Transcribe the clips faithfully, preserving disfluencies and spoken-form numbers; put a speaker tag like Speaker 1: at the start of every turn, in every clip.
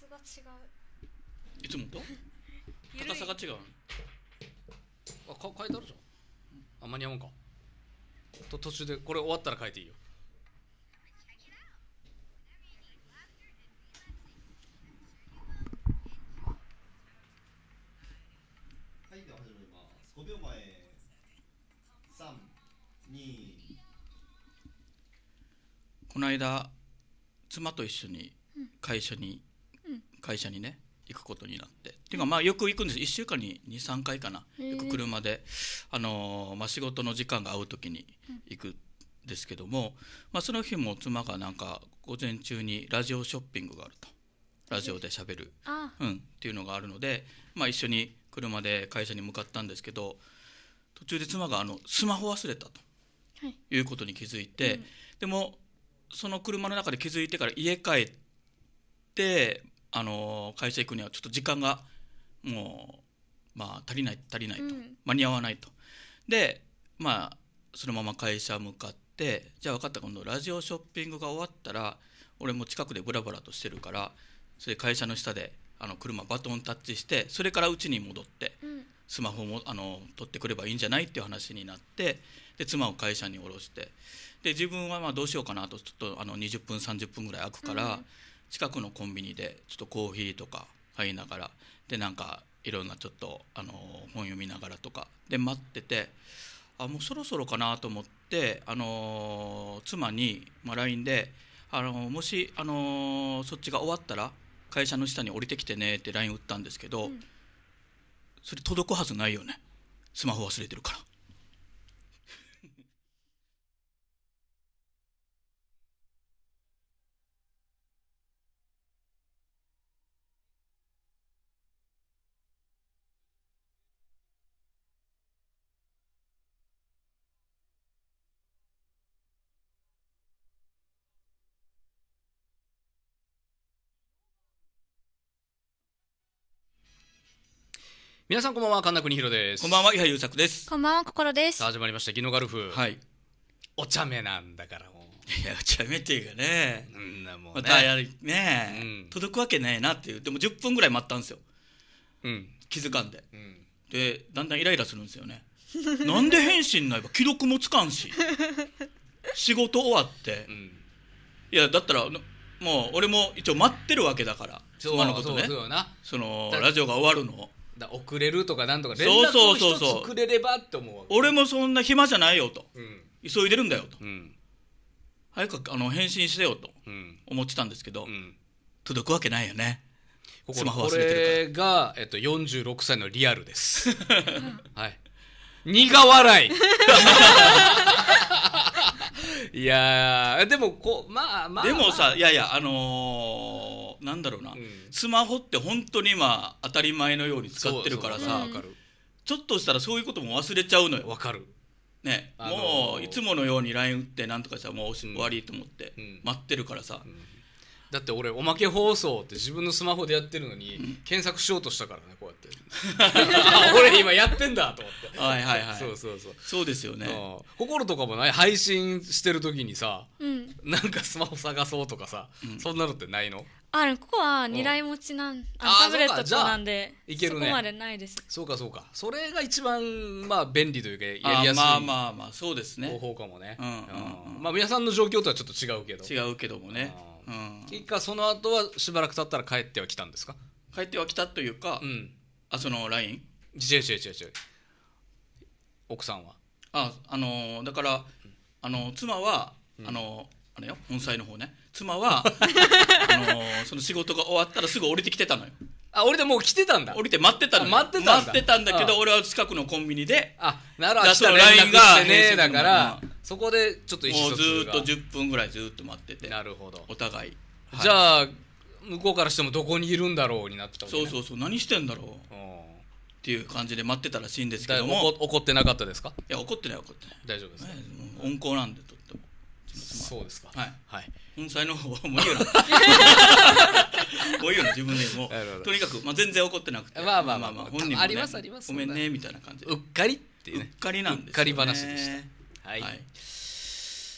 Speaker 1: が違う。
Speaker 2: いつもと高さが違う。
Speaker 3: あ、か書いてあるじゃん。あ、間に合うんかと途中でこれ終わったら書いていいよ。
Speaker 4: はい、では始めます。ごびょうまえ。さん、に。
Speaker 2: この間妻と一緒に会社に、うん、会社にね行くことになって、っていうかまあよく行くんです。いっしゅうかんににさんかいかな、よく車で、あのーまあ、仕事の時間が合う時に行くんですけども、まあ、その日も妻がなんか午前中にラジオショッピングがあると、ラジオでしゃべる、うん、っていうのがあるので、まあ、一緒に車で会社に向かったんですけど、途中で妻があのスマホ忘れたということに気づいて、うん、でもその車の中で気づいてから家帰ってあの会社行くにはちょっと時間がもう、まあ、足りない足りないと、うん、間に合わないと。でまあそのまま会社向かって、じゃあ分かった、今度ラジオショッピングが終わったら俺も近くでブラブラとしてるから、それで会社の下であの車バトンタッチして、それから家に戻って、うん、スマホもあの取ってくればいいんじゃないっていう話になって、で妻を会社に降ろして、で自分はまあどうしようかなと、ちょっとあのにじゅっぷんさんじゅっぷんぐらい空くから、うん、近くのコンビニでちょっとコーヒーとか買いながら、でなんかいろんなちょっとあの本読みながらとかで待ってて、あもうそろそろかなと思って、あの妻に、まあ、ライン で、あのもし、あのそっちが終わったら会社の下に降りてきてねって ライン 打ったんですけど、うん、それ届くはずないよね、スマホ忘れてるから。
Speaker 3: 皆さんこんばんは、神田邦弘です。
Speaker 2: こんばんは、伊波優作です。
Speaker 1: こんばんは、心です。
Speaker 3: さあ始まりました、ギノガルフ。
Speaker 2: はい。
Speaker 3: お茶目なんだからもう。
Speaker 2: いや、お茶目っていうかね、
Speaker 3: うんなもうね、
Speaker 2: またやるね、うん、届くわけないなっていう。でもじゅっぷんぐらい待ったんですよ、うん、気づかんで、うん、でだんだんイライラするんですよね。なんで返信ないば既読もつかんし仕事終わって、うん、いやだったらもう俺も一応待ってるわけだから、妻のことね、そうそうな、そのラジオが終わるの
Speaker 3: だ、遅れるとかなんとか連絡を一つくれればって思うわけ。
Speaker 2: 俺もそんな暇じゃないよと、うん、急いでるんだよと、うん、早くあの返信してよと思ってたんですけど、うん、届くわけないよね、
Speaker 3: ここスマホ忘れてるから。これが、えっと、よんじゅうろくさいのリアルです。はい、苦笑い。いやでもこうまあまあ
Speaker 2: でもさ、いやいやあのー、なんだろうな、うん、スマホって本当に今当たり前のように使ってるからさ、ちょっとしたらそういうことも忘れちゃうのよ。
Speaker 3: わかる
Speaker 2: ね、あのー、もういつものように ライン 打ってなんとかしたらもう終わりと思って待ってるからさ、うんうん、
Speaker 3: だって俺おまけ放送って自分のスマホでやってるのに、うん、検索しようとしたからね、こうやって俺今やってんだと思って。
Speaker 2: はいはいはい、
Speaker 3: そうそうそう、
Speaker 2: そうですよね。
Speaker 3: 心とかもない、配信してる時にさ、うん、なんかスマホ探そうとかさ、うん、そんなのってないの？
Speaker 1: ある、ここはに台持ちなん、あタブレットとなんでいける、ね、そこまでないです。
Speaker 3: そうかそうか、それが一番まあ便利というかやりやすい、
Speaker 2: まあまあまあそうですね、
Speaker 3: 方法かもね。うんうんうん、まあ皆さんの状況とはちょっと違うけど
Speaker 2: 違うけどもね、
Speaker 3: うん、結果その後はしばらく経ったら帰っては来たんですか？
Speaker 2: 帰っては来たというか、うん、あその ライン？
Speaker 3: 違う違う違う違う、奥さんは
Speaker 2: あ、あのー、だからあの妻は、うん、あのあれよ、本妻の方ね、妻はあのー、その仕事が終わったらすぐ降りてきてたのよ。
Speaker 3: あ、降りてもう来てたんだ。
Speaker 2: 降りて待ってたのよ。
Speaker 3: 待ってたんだ。
Speaker 2: 待ってたんだけど、俺は近くのコンビニで、
Speaker 3: あ、なるほど、その ライン がね、だからそこでちょっと意思疎通がもう
Speaker 2: ずっとじゅっぷんぐらいずっと待ってて。
Speaker 3: なるほど、
Speaker 2: お互い、
Speaker 3: はい、じゃあ向こうからしてもどこにいるんだろうになってたわけね。
Speaker 2: そうそうそう、何してんだろうっていう感じで待ってたらしいんですけども。
Speaker 3: 怒ってなかったですか？
Speaker 2: いや、怒ってない怒ってない、
Speaker 3: 大丈夫です、ね、
Speaker 2: 温厚なんでとっても。
Speaker 3: そうですか。
Speaker 2: はい、
Speaker 3: はい、
Speaker 2: 本妻の方はもう言うなもう言うな、自分でもうとにかく、まあ、全然怒ってなくて、
Speaker 3: まあまあまあ、まあ、
Speaker 2: 本人も、ね、
Speaker 3: ありますあります、
Speaker 2: ごめんねみたいな感じで、
Speaker 3: うっかりっていうね、
Speaker 2: うっかりなんですよね。
Speaker 3: うっかり話でした。はい、はい、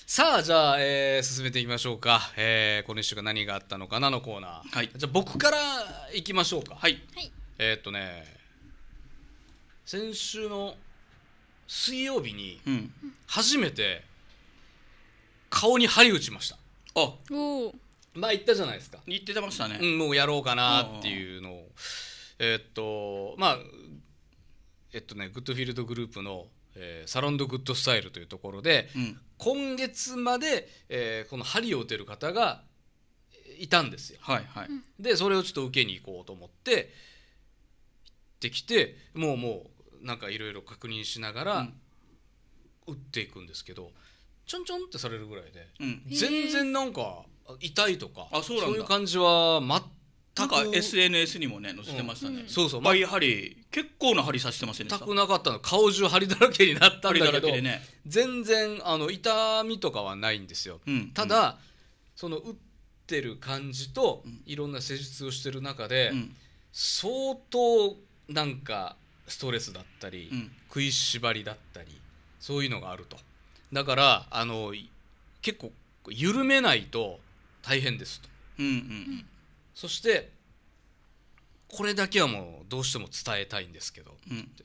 Speaker 3: さあじゃあ、えー進めていきましょうか、えーこのいっしゅうかん何があったのかなのコーナー、
Speaker 2: はい
Speaker 3: じゃあ僕からいきましょうか。
Speaker 2: はい
Speaker 3: えーっとね先週の水曜日に
Speaker 2: うん
Speaker 3: 初めて顔に針打ちました。
Speaker 2: あ
Speaker 1: おお。
Speaker 3: まあ言ったじゃないですか、
Speaker 2: 言ってましたね、
Speaker 3: うん、もうやろうかなっていうのをえーっとまあえっとねグッドフィールドグループの、えーサロンドグッドスタイルというところで、
Speaker 2: うん
Speaker 3: 今月まで、えーこの針を打てる方がいたんですよ。
Speaker 2: はいはい
Speaker 3: でそれをちょっと受けに行こうと思って行ってきて、もうもうなんかいろいろ確認しながら打っていくんですけど、ちょんちょんってされるぐらいで、
Speaker 2: うん
Speaker 3: 全然なんか痛いとか
Speaker 2: あそうなんだ
Speaker 3: いう感じは
Speaker 2: なん
Speaker 3: 全
Speaker 2: か
Speaker 3: く
Speaker 2: エスエヌエス にもね載せてましたね、
Speaker 3: そうそう
Speaker 2: まあやはり結構な針刺してませんでした
Speaker 3: 全くなかったの。顔中針だらけになったん
Speaker 2: 針だ
Speaker 3: だけど
Speaker 2: らけでね、
Speaker 3: 全然あの痛みとかはないんですよ。
Speaker 2: うん
Speaker 3: ただ、その打ってる感じといろんな施術をしてる中で、
Speaker 2: うん
Speaker 3: 相当なんかストレスだったり、
Speaker 2: うん
Speaker 3: 食いしばりだったりそういうのがあると。だからあの結構緩めないと大変ですと。
Speaker 2: うんうん
Speaker 3: そしてこれだけはもうどうしても伝えたいんですけど、
Speaker 2: うんうん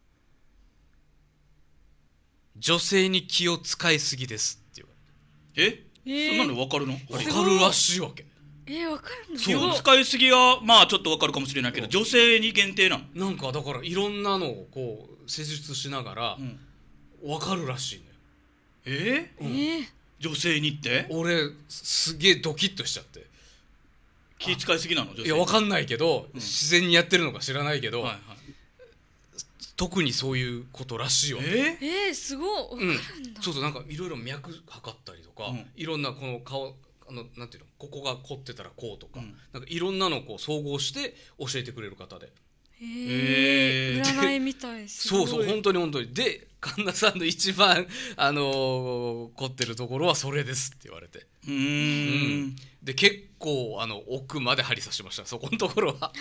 Speaker 3: 女性に気を使いすぎですって言わ
Speaker 2: え、
Speaker 1: えー
Speaker 2: そんなの分かるの
Speaker 3: れて、
Speaker 2: 針
Speaker 3: 分かるらしいわけ。
Speaker 1: えー、わかるの。
Speaker 2: 気を使いすぎはまあちょっと分かるかもしれないけど、女性に限定なの、
Speaker 3: なんかだからいろんなのをこう施術しながら
Speaker 2: うん
Speaker 3: 分かるらしいのよ。
Speaker 2: え
Speaker 1: えー、
Speaker 2: 女性にって
Speaker 3: 俺すげえドキッとしちゃって、
Speaker 2: 気使いすぎなの女性に
Speaker 3: いや分かんないけど、
Speaker 2: うん
Speaker 3: 自然にやってるのか知らないけど、
Speaker 2: はいはい
Speaker 3: 特にそういうことらしいわけ。
Speaker 2: え
Speaker 1: えー、すごい。わか
Speaker 3: うん
Speaker 1: るんだ。
Speaker 3: そうそう、なんかいろいろ脈測ったりとか、
Speaker 2: うん
Speaker 3: いろんなこの顔あのなんていうの、ここが凝ってたらこうとか、
Speaker 2: うん
Speaker 3: なんかいろんなのをこう総合して教えてくれる方で、
Speaker 1: えー、
Speaker 2: えー
Speaker 1: 占いみたい。すごい
Speaker 3: そうそう本当に本当にで神田さんの一番あのー凝ってるところはそれですって言われて、
Speaker 2: うーん
Speaker 3: で結構あの奥まで針刺しました、そこのところは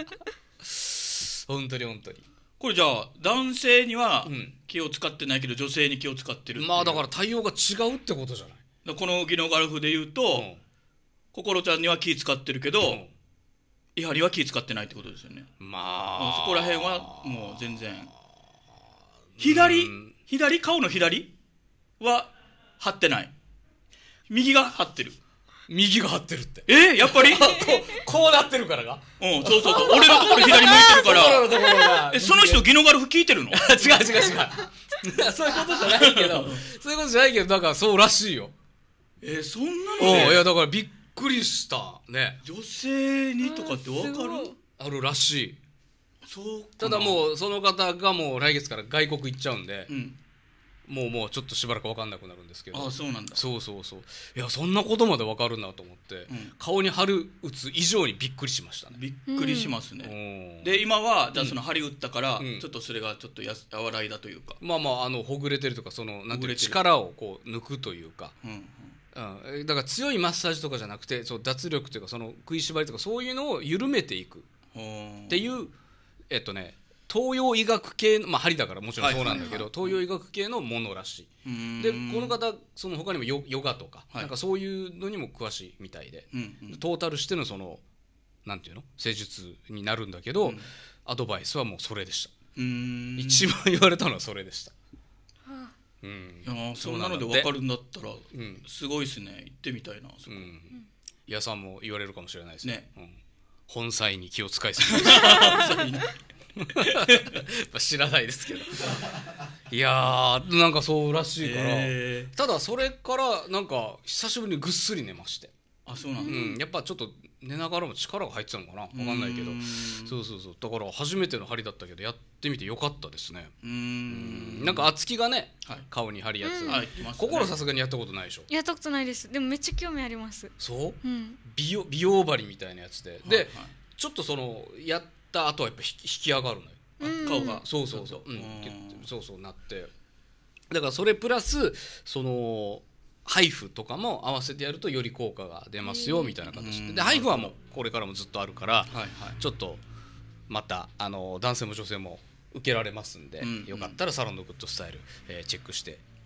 Speaker 3: 本当に本当に。
Speaker 2: これじゃあ男性には
Speaker 3: うん
Speaker 2: 気を使ってないけど女性に気を使ってるっていう、
Speaker 3: まあだから対応が違うってことじゃない。
Speaker 2: らこの技能ガルフで言うと、
Speaker 3: うん
Speaker 2: 心ちゃんには気使ってるけど、
Speaker 3: うん
Speaker 2: イハリは気使ってないってことですよね。
Speaker 3: まあ
Speaker 2: そこら辺はもう全然左
Speaker 3: うん
Speaker 2: 左顔の左は張ってない、右が張ってる。
Speaker 3: 右が張ってるって
Speaker 2: えー、やっぱりうん
Speaker 3: こうこうなってるからが
Speaker 2: そうそうそう俺のところ左向いてるから
Speaker 3: 心のところが
Speaker 2: えその人技能ガルフ聞いてるの
Speaker 3: 違う違う違うそういうことじゃないけどそういうことじゃないけどだからそうらしいよ。
Speaker 2: えー、そんな
Speaker 3: うん
Speaker 2: ので
Speaker 3: いやだからびっくりしたね。
Speaker 2: 女性にとかって分か
Speaker 1: あーすご
Speaker 2: る
Speaker 1: い
Speaker 3: あるらしい。
Speaker 2: そう
Speaker 3: ただもうその方がもう来月から外国行っちゃうんで、
Speaker 2: うん
Speaker 3: もうもうちょっとしばらく分かんなくなるんですけど。
Speaker 2: ああそうなんだ
Speaker 3: そうそうそういやそんなことまで分かるなと思って、
Speaker 2: うん
Speaker 3: 顔に針打つ以上にびっくりしましたね。
Speaker 2: びっくりします
Speaker 3: う
Speaker 2: ね、
Speaker 3: ん
Speaker 2: で今はじゃあその針打ったから、
Speaker 3: うん
Speaker 2: ちょっとそれがちょっとやす和らいだというか、
Speaker 3: まあまああのほぐれてるとかそのなんていうの
Speaker 2: ほぐれてる
Speaker 3: 力をこう抜くというか、
Speaker 2: うんうん
Speaker 3: うん、だから強いマッサージとかじゃなくてそう脱力というかその食いしばりとかそういうのを緩めていくっていうえっとね東洋医学系のまあ針だからもちろんそうなんだけど、
Speaker 2: はいはいはい
Speaker 3: 東洋医学系のものらし
Speaker 2: うーん
Speaker 3: い。でこの方その他にもヨヨガとか、
Speaker 2: はい
Speaker 3: なんかそういうのにも詳しいみたいで、
Speaker 2: うんうん
Speaker 3: トータルしてのそのなんていうの施術になるんだけど、
Speaker 2: うん
Speaker 3: アドバイスはもうそれでした、
Speaker 2: うーん
Speaker 3: 一番言われたのはそれでした。うん
Speaker 2: いやーそんなので
Speaker 3: そうなんだって
Speaker 2: 分かるんだったら
Speaker 3: うん
Speaker 2: すごいですね、行ってみたいなそこ、
Speaker 3: うん伊谷さんも言われるかもしれないです
Speaker 2: ね、
Speaker 3: うん、本妻に気を使いすぎやっぱ知らないですけどいやーなんかそうらしいから、
Speaker 2: へ
Speaker 3: ただそれからなんか久しぶりにぐっすり寝まして、
Speaker 2: ーあそうなん
Speaker 3: う
Speaker 2: だ、
Speaker 3: ん、やっぱちょっと寝ながらも力が入ってたのかな分かんないけど
Speaker 2: うーん
Speaker 3: そうそうそうだから初めての針だったけどやってみてよかったですね。
Speaker 2: うーん
Speaker 3: なんか厚木がね、
Speaker 2: はい
Speaker 3: 顔に針やつ、
Speaker 1: うん
Speaker 2: はい来ましたね
Speaker 3: 心さすがにやったことないでしょ。
Speaker 1: やったことないです。でもめっちゃ興味あります。
Speaker 3: そう
Speaker 1: うん。
Speaker 3: 美容美容針みたいなやつで、で、
Speaker 2: はい
Speaker 3: ちょっとそのやった後はやっぱ引き引き上がるのよ。
Speaker 1: うん
Speaker 2: 顔が
Speaker 3: そうそうそう、うん
Speaker 2: うん
Speaker 3: ギュッてそうそうなってだからそれプラスそのハイフとかも合わせてやるとより効果が出ますよみたいな形
Speaker 2: うん
Speaker 3: ででハイフはもうこれからもずっとあるから
Speaker 2: はいはい
Speaker 3: ちょっとまたあの男性も女性も受けられますんで、
Speaker 2: うん
Speaker 3: よかったらサロンのグッドスタイル、えーチェックして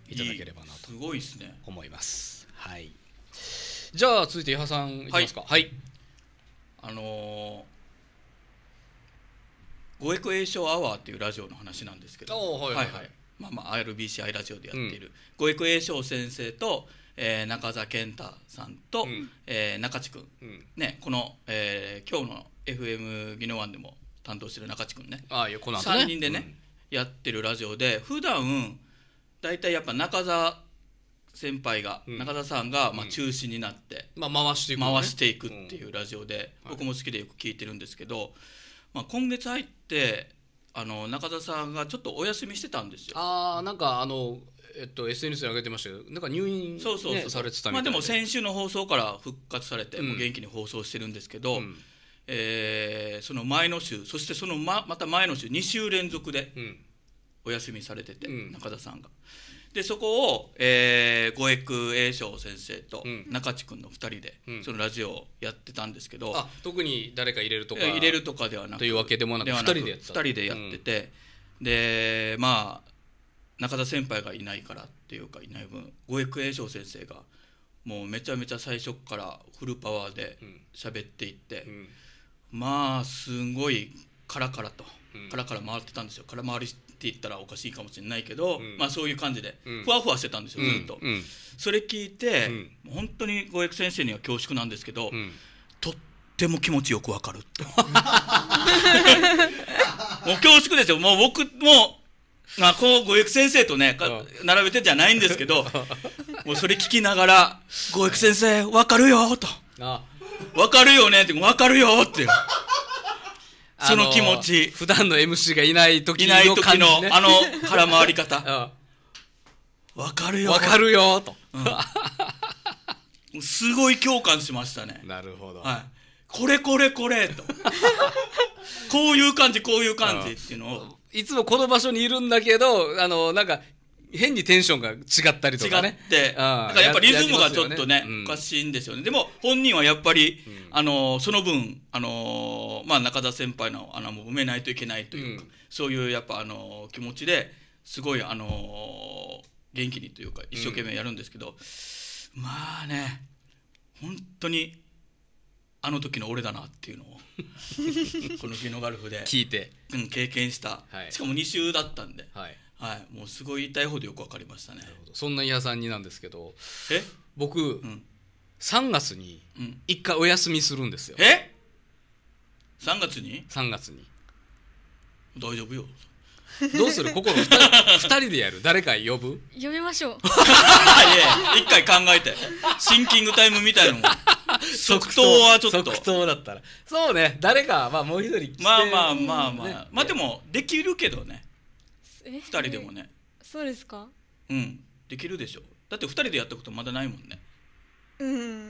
Speaker 3: いただければなと
Speaker 2: すごいですね
Speaker 3: 思います。はい。じゃあ続いて伊波さんいきますか。はい、はい、
Speaker 2: あのー、ごえく栄翔アワーっていうラジオの話なんですけど、
Speaker 3: はいはいはい、
Speaker 2: まあまあ アールビーシーアイ ラジオでやっている、うん、ごえく栄翔先生と、えー、中澤健太さんと、うん、えー、中地君、うん、ね、この、えー、今日の エフエム 技能ワンでも担当してる中地君ね、
Speaker 3: あこの後
Speaker 2: ねさんにんでね、うん、やってるラジオで普段だいたいやっぱ中澤先輩が、うん、中澤さんが、まあ、中心になって、
Speaker 3: うんまあ、回していく、ね、
Speaker 2: 回していくっていうラジオで、うん、僕も好きでよく聞いてるんですけど、まあ、今月入ってあの中澤さんがちょっとお休みしてたんですよ。
Speaker 3: ああなんかあのえっと、エスエヌエス に上げてましたけどなんか入院、ね、
Speaker 2: そうそうそう
Speaker 3: されてたみたいで、
Speaker 2: まあ、でも先週の放送から復活されて、うん、もう元気に放送してるんですけど、うん、えー、その前の週そしてその ま, また前の週に週連続でお休みされてて、うん、中田さんがでそこを、えー、五江久栄翔先生と中地君のふたりで、うん、そのラジオをやってたんですけど、
Speaker 3: あ特に誰か入れるとか
Speaker 2: 入れるとかではなく
Speaker 3: というわけでもなくふたりでやってた
Speaker 2: ふたりでやってて、うん、でまあ中田先輩がいないからっていうかいない分五江久栄翔先生がもうめちゃめちゃ最初からフルパワーで喋っていって、うん、まあすごいカラカラと、うん、カラカラ回ってたんですよ。カラ回りって言ったらおかしいかもしれないけど、うん、まあそういう感じでふわふわしてたんですよ、うん、ずっと、うん、それ聞いて、うん、本当に五江久先生には恐縮なんですけど、うん、とっても気持ちよくわかるってもう恐縮ですよ。もう僕もまあ、こう五江久先生とね並べてじゃないんですけどもうそれ聞きながら五江久先生分かるよと分かるよねって分かるよってその気持ち
Speaker 3: 普段の エムシー がいない時の感じ、ね、
Speaker 2: いない時のあの空回り方分かるよ
Speaker 3: 分かるよと、
Speaker 2: うん、すごい共感しましたね。
Speaker 3: なるほど、
Speaker 2: はい、これこれこれとこういう感じこういう感じっていうのを
Speaker 3: いつもこの場所にいるんだけどあのなんか変にテンションが違ったりとかね
Speaker 2: 違ってだからやっぱリズムがちょっとね、ね、おかしいんですよね。でも本人はやっぱり、うん、あのその分あの、まあ、中田先輩の穴も埋めないといけないというか、うん、そういうやっぱあの気持ちですごいあの元気にというか一生懸命やるんですけど、うん、まあね本当にあの時の俺だなっていうのをこの技能ガルフで
Speaker 3: 聞いて、
Speaker 2: うん、経験した、はい、しかもに週だったんで、
Speaker 3: はい
Speaker 2: はい、もうすごい言いたいほどよく分かりましたね。
Speaker 3: なるほど。そんな伊波さんになんですけど
Speaker 2: え
Speaker 3: 僕、うん、さんがつにいっかいお休みするんですよ。
Speaker 2: えさんがつに ?
Speaker 3: さんがつに
Speaker 2: 大丈夫よ。
Speaker 3: どうする心ふたりでやる誰か呼ぶ
Speaker 1: 呼びましょうい
Speaker 2: やいっかい考えてシンキングタイムみたいなのも即答はちょっと
Speaker 3: 即答だったらそうね誰か、まあ、もう一人来て
Speaker 2: まあまあまあまあ、ね、まあでもできるけどねふたりでもね
Speaker 1: そうですか
Speaker 2: うんできるでしょ。だってふたりでやったことまだないもんね。
Speaker 1: うん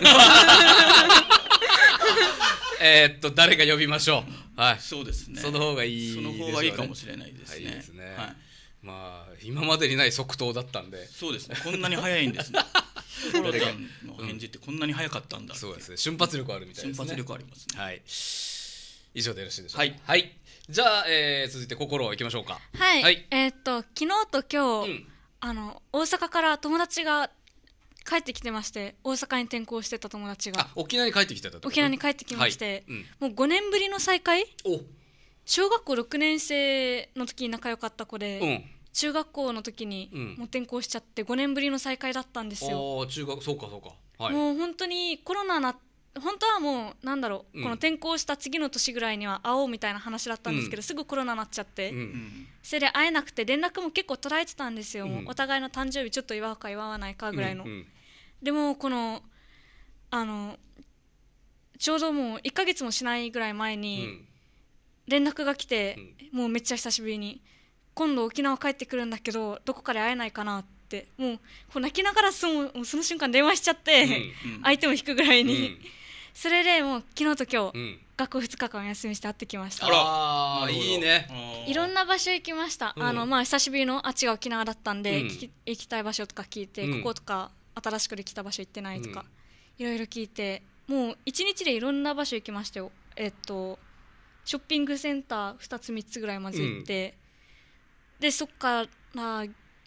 Speaker 3: えっと誰か呼びましょう。はい
Speaker 2: そうですね
Speaker 3: その方がいいでしょうね。
Speaker 2: その方がいいかもしれないですね。はい、いいですね、はい、
Speaker 3: まあ今までにない即答だったんで
Speaker 2: そうですねこんなに早いんですねコロタンの返事ってこんなに早かったんだ、うん、
Speaker 3: そうですね瞬発力あるみたいですね。
Speaker 2: 瞬発力ありますね。
Speaker 3: はい以上でよろしいでしょうか。
Speaker 2: はい、
Speaker 3: はい、じゃあ、えー、続いて心いきましょうか。
Speaker 1: はい、はい、えー、っと昨日と今日、うん、あの大阪から友達が帰ってきてまして大阪に転校してた友達が
Speaker 3: あ沖縄に帰ってきてたって
Speaker 1: 沖縄に帰ってきまして、はいうん、もうごねんぶりの再会。
Speaker 3: お
Speaker 1: 小学校ろくねん生の時に仲良かった子で、
Speaker 3: うん、
Speaker 1: 中学校の時にもう転校しちゃってごねんぶりの再会だったんですよ。
Speaker 3: あ中学そうかそうか、はい、
Speaker 1: もう本当にコロナな本当はもうなんだろう、うん、この転校した次の年ぐらいには会おうみたいな話だったんですけど、うん、すぐコロナになっちゃって、うん、それで会えなくて連絡も結構途絶えてたんですよ、うん、お互いの誕生日ちょっと祝うか祝わないかぐらいの、うんうん、でもこのあのちょうどもういっかげつもしないぐらい前に連絡が来て、うん、もうめっちゃ久しぶりに今度沖縄帰ってくるんだけどどこかで会えないかなってもうこう泣きながらその、その瞬間電話しちゃって、うん、相手も引くぐらいに、うんそれでもう昨日と今日、うん、学校ふつかかん休みして会ってきました。
Speaker 3: あらいいね。
Speaker 1: いろんな場所行きました、うん、あのまあ久しぶりのあっちが沖縄だったんで、うん、行きたい場所とか聞いて、うん、こことか新しくできた場所行ってないとか、うん、いろいろ聞いてもう一日でいろんな場所行きましたよ。えっとショッピングセンターふたつみっつぐらいまず行って、うん、でそっから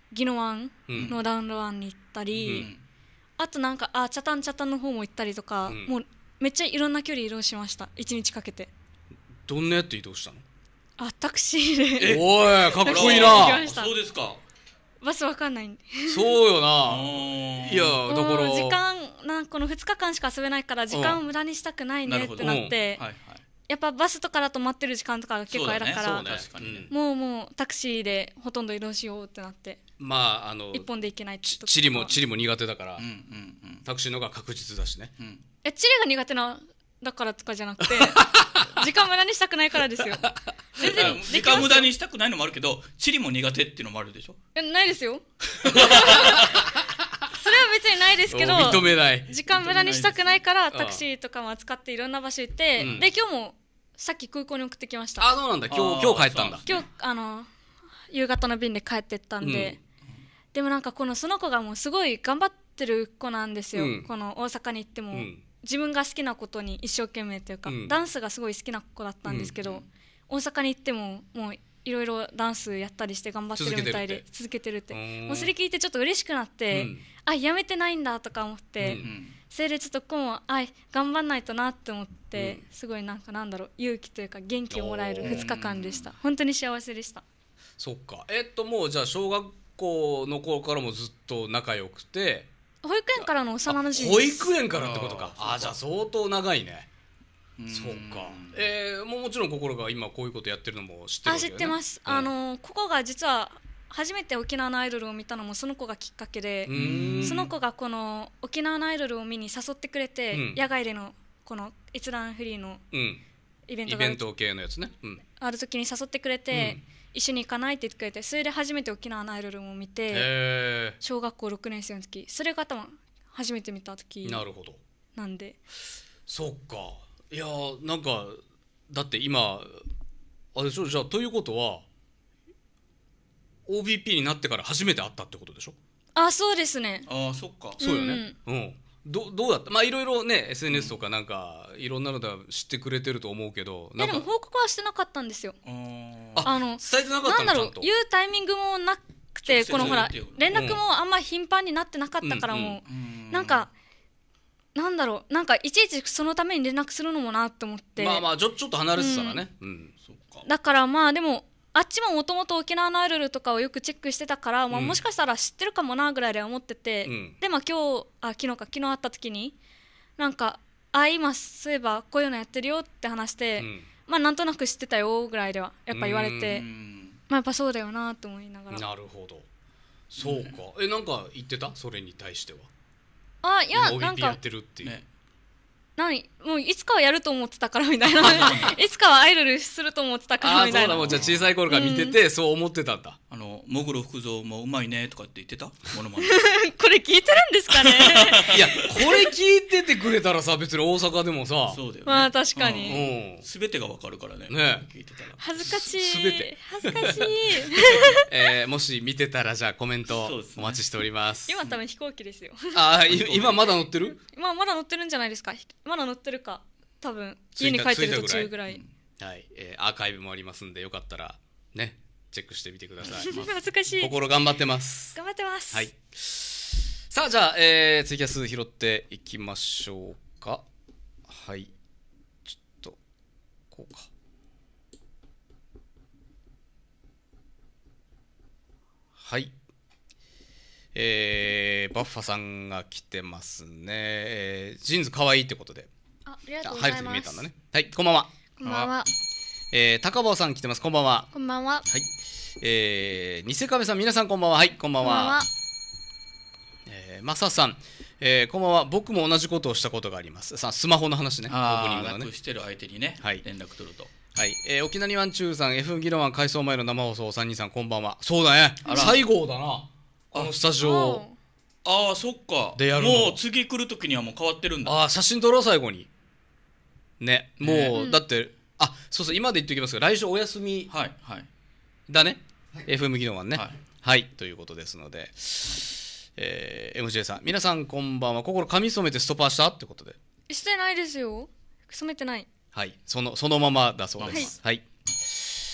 Speaker 1: 宜野湾のダウンロ湾に行ったり、
Speaker 2: うん
Speaker 1: あとなんかあチャタンチャタンの方も行ったりとか、
Speaker 3: うん、
Speaker 1: もうめっちゃいろんな距離移動しましたいちにちかけて。
Speaker 3: どんなやって移動したの？
Speaker 1: あタクシーで
Speaker 3: おいかっこいいな。
Speaker 1: 行きました。
Speaker 2: そうですか。
Speaker 1: バスわかんないんで
Speaker 3: そうよ
Speaker 2: あ
Speaker 3: な。
Speaker 2: ー
Speaker 3: いやだから
Speaker 1: もう時間なんこのふつかかんしか遊べないから時間を無駄にしたくないねってなって
Speaker 2: はいはい。
Speaker 1: やっぱバスとかだと待ってる時間とかが結構あるから、
Speaker 2: そうだね確かにね。
Speaker 1: もうもうタクシーでほとんど移動しようってなって
Speaker 3: まああの
Speaker 1: 一本で行けない
Speaker 3: ち
Speaker 1: と
Speaker 3: 地理も地理も苦手だから、
Speaker 2: うんうんうん
Speaker 3: タクシーの方が確実だしね。
Speaker 2: うん
Speaker 1: え地理が苦手なだからとかじゃなくて時間無駄にしたくないからですよ。全然できますよ
Speaker 2: 時間無駄にしたくないのもあるけど、地理も苦手っていうのもあるでしょ。
Speaker 1: えないですよそれは別にないですけど
Speaker 3: 認めない。
Speaker 1: 時間無駄にしたくないから
Speaker 3: 認めないです
Speaker 1: タクシーとかも使っていろんな場所行って、
Speaker 3: うん
Speaker 1: で今日もさっき空港に送ってきました。
Speaker 3: あそうなんだ。今日
Speaker 2: あー
Speaker 3: 今日帰ったんだ。
Speaker 1: 今日あの夕方の便で帰ってったんで、
Speaker 3: うん
Speaker 1: でもなんかこのその子がもうすごい頑張ってる子なんですよ、
Speaker 3: うん
Speaker 1: この大阪に行っても、
Speaker 3: うん
Speaker 1: 自分が好きなことに一生懸命というか、
Speaker 3: うん
Speaker 1: ダンスがすごい好きな子だったんですけど、大阪に行ってももういろいろダンスやったりして頑張ってるみたいで続けてるってもうそれ聞いてちょっと嬉しくなって、
Speaker 3: うん
Speaker 1: あやめてないんだとか思って、
Speaker 3: うん
Speaker 2: うん
Speaker 1: それでちょっとこうもあ頑張んないとなって思って、
Speaker 3: うん
Speaker 1: すごいなんかなんだろう勇気というか元気をもらえるふつかかんでした。本当に幸せでした。
Speaker 3: そっか。えっともうじゃあ小学校の頃からもずっと仲良くて。
Speaker 1: 保育園からの幼馴染
Speaker 3: 保
Speaker 1: です。
Speaker 3: 育園からってことか。
Speaker 2: あー
Speaker 3: あーじゃあ相当長いね。
Speaker 2: うん
Speaker 3: そうか。えー、もうもちろん心が今こういうことやってるのも知ってるわ
Speaker 1: あ知
Speaker 3: けよね。
Speaker 1: ってます、
Speaker 3: うん
Speaker 1: あのここが実は初めて沖縄のアイドルを見たのもその子がきっかけで
Speaker 3: う、ーん
Speaker 1: その子がこの沖縄のアイドルを見に誘ってくれて、
Speaker 3: うん
Speaker 1: 野外でのこの閲覧フリーの
Speaker 3: うん
Speaker 1: イベントが
Speaker 3: イベント系のやつね。うん。
Speaker 1: ある時に誘ってくれて、
Speaker 3: うん
Speaker 1: 一緒に行かないって言ってくれて、それで初めて沖縄のアイドルを見て、
Speaker 3: へ
Speaker 1: 小学校ろくねん生の時、それが多分初めて見た時
Speaker 3: え。なるほど。
Speaker 1: なんで、
Speaker 3: そっか。いやーなんかだって今あれでしょ。じゃあということは オービーピー になってから初めて会ったってことでしょ。
Speaker 1: あそうですね。
Speaker 2: ああそっか。
Speaker 3: そうよね。うん。どどうだった。まあいろいろね エスエヌエス とかなんかいろんなのでは知ってくれてると思うけど、
Speaker 1: い
Speaker 3: なんか
Speaker 1: やでも報告はしてなかったんですよ。
Speaker 2: あー
Speaker 3: あ
Speaker 1: あの
Speaker 3: 伝えてなかった
Speaker 1: なんだろう
Speaker 3: のちゃんと。
Speaker 1: 言うタイミングもなくて、
Speaker 2: 直接
Speaker 1: このほら
Speaker 2: 言うっていう
Speaker 1: 連絡もあんま頻繁になってなかったから、
Speaker 3: うん
Speaker 1: もう、
Speaker 2: うん
Speaker 1: なんかなんだろうなんかいちいちそのために連絡するのもなと思って、
Speaker 3: まあまあちょちょっと離れてたらね。うん。
Speaker 2: そっか。
Speaker 1: だからまあでもあっちももともと沖縄のアイドルとかをよくチェックしてたから、まあ、
Speaker 3: うん
Speaker 1: もしかしたら知ってるかもなぐらいでは思ってて、
Speaker 3: うん
Speaker 1: でまあ今日あ昨日か昨日会った時になんかあ今そういえばこういうのやってるよって話して、
Speaker 3: うん
Speaker 1: まあなんとなく知ってたよぐらいではやっぱ言われて、
Speaker 2: うん
Speaker 1: まあやっぱそうだよなと思いながら、
Speaker 3: なるほど。そうか。えなんか言ってたそれに対しては。
Speaker 1: あいや
Speaker 3: 今 オービー
Speaker 1: なん
Speaker 3: ピー や
Speaker 1: か
Speaker 3: ってるっていう。
Speaker 2: ね。
Speaker 1: 何もういつかはやると思ってたからみたいないつかはアイドルすると思ってたか
Speaker 3: ああそうだ。
Speaker 1: らみたいな。
Speaker 3: もうじゃあ小さい頃から見ててそう思ってたんだ。
Speaker 2: あのモグロ福蔵もうまいねとかって言ってた。モノマネ。
Speaker 1: これ聞いてるんですかね
Speaker 3: いやこれ聞いててくれたらさ別に大阪でもさ。
Speaker 2: そうだよね。
Speaker 1: まあ確か
Speaker 3: う
Speaker 1: に、
Speaker 3: ん。
Speaker 2: すべてがわかるからね。
Speaker 3: ね
Speaker 2: 聞いてたら。
Speaker 1: 恥ずかしい
Speaker 3: すべて
Speaker 1: 恥ずかしい
Speaker 3: えーもし見てたらじゃあコメント
Speaker 2: そうですね
Speaker 3: お待ちしております。
Speaker 1: 今多分飛行機ですよ
Speaker 3: あーい今まだ乗ってる？
Speaker 1: 今まだ乗ってるんじゃないですか。まだ乗ってるか多分家に帰ってる途中ぐらい
Speaker 3: はい、えーアーカイブもありますんでよかったらねチェックしてみてください。
Speaker 1: 恥ずかしい
Speaker 3: 心頑張ってます。
Speaker 1: 頑張ってます。
Speaker 3: はい。さあじゃあ、えー、ツイキャス拾っていきましょうか。はい。ちょっとこうか。はい。えー、バッファさんが来てますね。えー、ジーンズかわいいってことで。
Speaker 1: あありがとうご
Speaker 3: 入る
Speaker 1: ざいます。
Speaker 3: と見えたんだね。はい、こんばんは。
Speaker 1: こんばんは。
Speaker 3: えー、高坊さん来てます。こんばんは。
Speaker 1: こんばんは。
Speaker 3: はい。えー、偽亀さん、皆さんこんばんは。はい、こんばんは。
Speaker 1: こんばんは。
Speaker 3: えー、マサさん、えー、こんばんは。僕も同じことをしたことがあります。さあ、スマホの話ね。オープニン
Speaker 2: ああ、
Speaker 3: グのね
Speaker 2: なく。してる相手にね、
Speaker 3: はい
Speaker 2: 連絡取ると。
Speaker 3: はい。えー、沖縄にワンチューさん、F ギロワン改装前の生放送さんにんさん、こんばんは。そうだね。
Speaker 2: あら
Speaker 3: 最後だな。このスタジオ。
Speaker 2: ああ、そっか。
Speaker 3: でやるの
Speaker 2: もう次来るときにはもう変わってるんだ。
Speaker 3: ああ、写真撮ろう、最後に。ね。もう、
Speaker 2: ね
Speaker 3: だって、あ、そうそう、今で言っておきますが、来週お休み
Speaker 2: はい、はい。
Speaker 3: だね。エフエム ギロワンね。
Speaker 2: はい
Speaker 3: はい、ということですので、えー、エムジェー さん、皆さんこんばんは。心髪染めてストッパーしたってことで、
Speaker 1: してないですよ。染めてない。
Speaker 3: はい、そのそのままだそうです。はい。